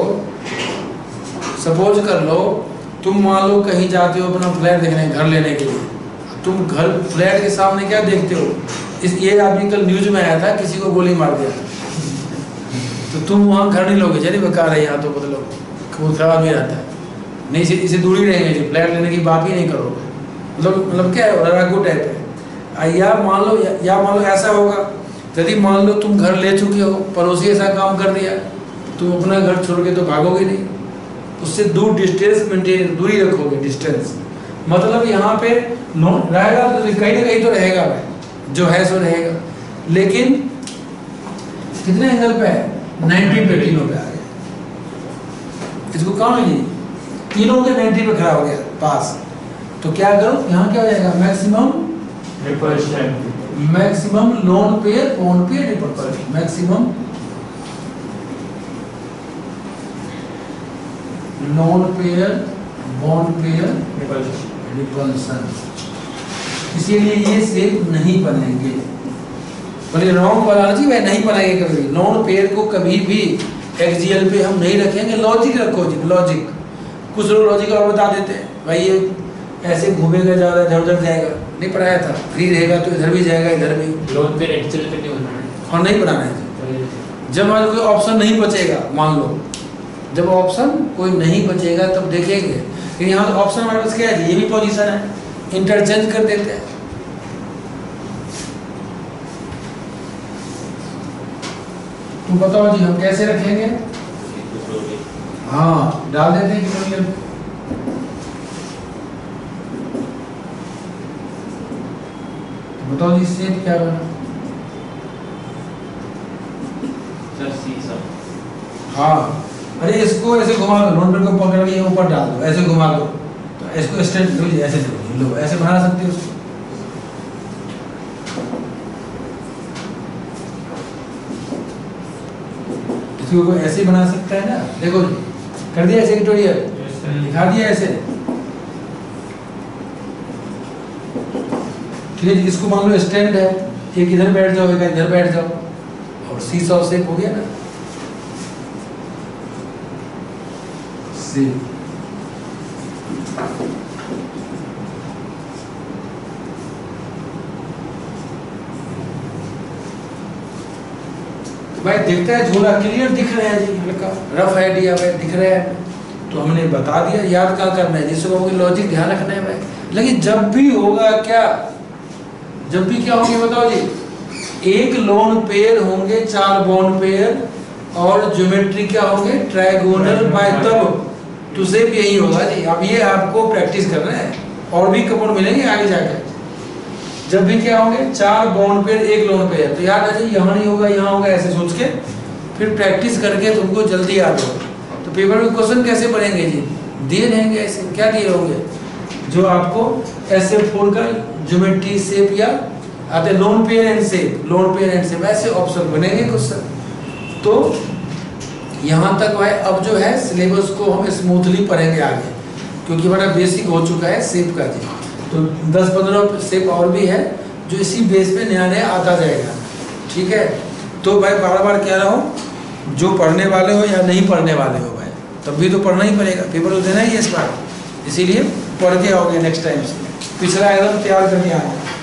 सपोज कर लो, तुम मान लो कहीं जाते हो अपना फ्लैट देखने, घर लेने के लिए, तुम घर फ्लैट के सामने क्या देखते हो? इस ये आदमी कल न्यूज में आया था, किसी को गोली मार दिया, तो तुम वहाँ घर नहीं लोगे, चलिए बेकार है यहाँ, तो मतलब खून खराब ही रहता है, नहीं इसे इसे दूरी रहेंगे जी, फ्लैट लेने की बात ही नहीं करोगे। मतलब मतलब क्या है, लड़ाकू टाइप है। या मान लो या, या मान लो ऐसा होगा, यदि मान लो तुम घर ले चुके हो, पड़ोसी ऐसा काम कर दिया, तुम अपना घर छोड़ के तो भागोगे नहीं, उससे दूर डिस्टेंस मेंटेन, दूरी रखोगे, डिस्टेंस। मतलब यहाँ पे नो रहेगा तो कहीं ना कहीं तो रहेगा भाई, जो है सो रहेगा, लेकिन कितने एंगल पे है? नाइन्टी पे, तीनों पे आ गया। इसको कौन है जी? तीनों के नाइन्टी पे खड़ा हो गया पास, तो क्या करो, यहाँ क्या हो जाएगा? Maximum repulsion, maximum lone pair bond pair repulsion, maximum lone pair bond pair repulsion. Repulsion. इसीलिए ये सेप नहीं बनेंगे, बोले रॉन्ग पॉलरिटी वह नहीं बनाएंगे कभी। लोन पेयर को कभी भी एक्सियल पे हम नहीं रखेंगे। लॉजिक रखो जी, लॉजिक। कुछ लोग लॉजिक और बता देते हैं, भाई ये ऐसे घूमेगा ज़्यादा, इधर उधर जाएगा, नहीं पढ़ाया था, फ्री रहेगा तो इधर भी जाएगा, इधर भी। लोन पेयर एक्चुअली पे नहीं बनाना है और नहीं बनाना है जी। जब हमारे कोई ऑप्शन नहीं बचेगा, मान लो जब ऑप्शन कोई नहीं बचेगा तब देखेंगे, लेकिन यहाँ तो ऑप्शन हमारे पास क्या है जी, ये भी पोजीशन है, इंटरचेंज कर देते हैं। तुम बताओ जी हम कैसे रखेंगे? हाँ, डाल देते हैं कि बताओ जी सेप क्या बना? सर सी सब। हाँ, अरे इसको ऐसे घुमा दो, नोट को पकड़ के ऊपर डाल दो, ऐसे घुमा दो, तो इसको स्ट्रेट लो जी, ऐसे लो, ऐसे बना सकते हो उसको। इसको कोई ऐसे बना सकता है ना, देखो जी, कर दिया ऐसे ट्यूटोरियल, दिखा दिया ऐसे। ठीक है जी, इसको मान लो स्टैंड है, एक इधर बैठ जाओ, एक इधर बैठ जाओ, और सी सौ सेप हो गया ना। सी भाई दिखता है, झोला क्लियर दिख रहा है जी, हल्का रफ आइडिया भाई दिख रहा है, तो हमने बता दिया। याद क्या करना है, जिसको कहोगे लॉजिक ध्यान रखना है भाई। लेकिन जब भी होगा क्या, जब भी क्या होंगे बताओ जी, एक लोन पेयर होंगे, चार बॉन्ड पेयर, और ज्योमेट्री क्या होंगे, ट्रायगोनल बाय, तब तो सेप यही होगा जी। अब ये आपको प्रैक्टिस करना है, और भी कपड़ मिलेंगे आगे जाकर। जब भी क्या होंगे, चार बॉन्ड पेयर, एक लोन पेयर, तो याद है जी, यहाँ नहीं होगा, यहाँ होगा, ऐसे सोच के फिर प्रैक्टिस करके तुमको जल्दी याद होगा। तो पेपर में क्वेश्चन कैसे बनेंगे जी, दिए रहेंगे ऐसे, क्या दिए होंगे, जो आपको ऐसे फोर का ज्योमेट्री सेप या आते lone pair and shape, lone pair and shape, ऐसे ऑप्शन बनेंगे क्वेश्चन। तो यहाँ तक है, अब जो है सिलेबस को हम स्मूथली पढ़ेंगे आगे, क्योंकि बड़ा बेसिक हो चुका है सेप का जी। तो दस पंद्रह सेप और भी है जो इसी बेस पे नया नया आता जाएगा, ठीक है। तो भाई बार बार कह रहा हूँ, जो पढ़ने वाले हो या नहीं पढ़ने वाले हो भाई, तब भी तो पढ़ना ही पड़ेगा, पेपर तो देना ही है इस बार, इसीलिए पढ़ के आओगे नेक्स्ट टाइम से, पिछला एकदम तैयार करके आए।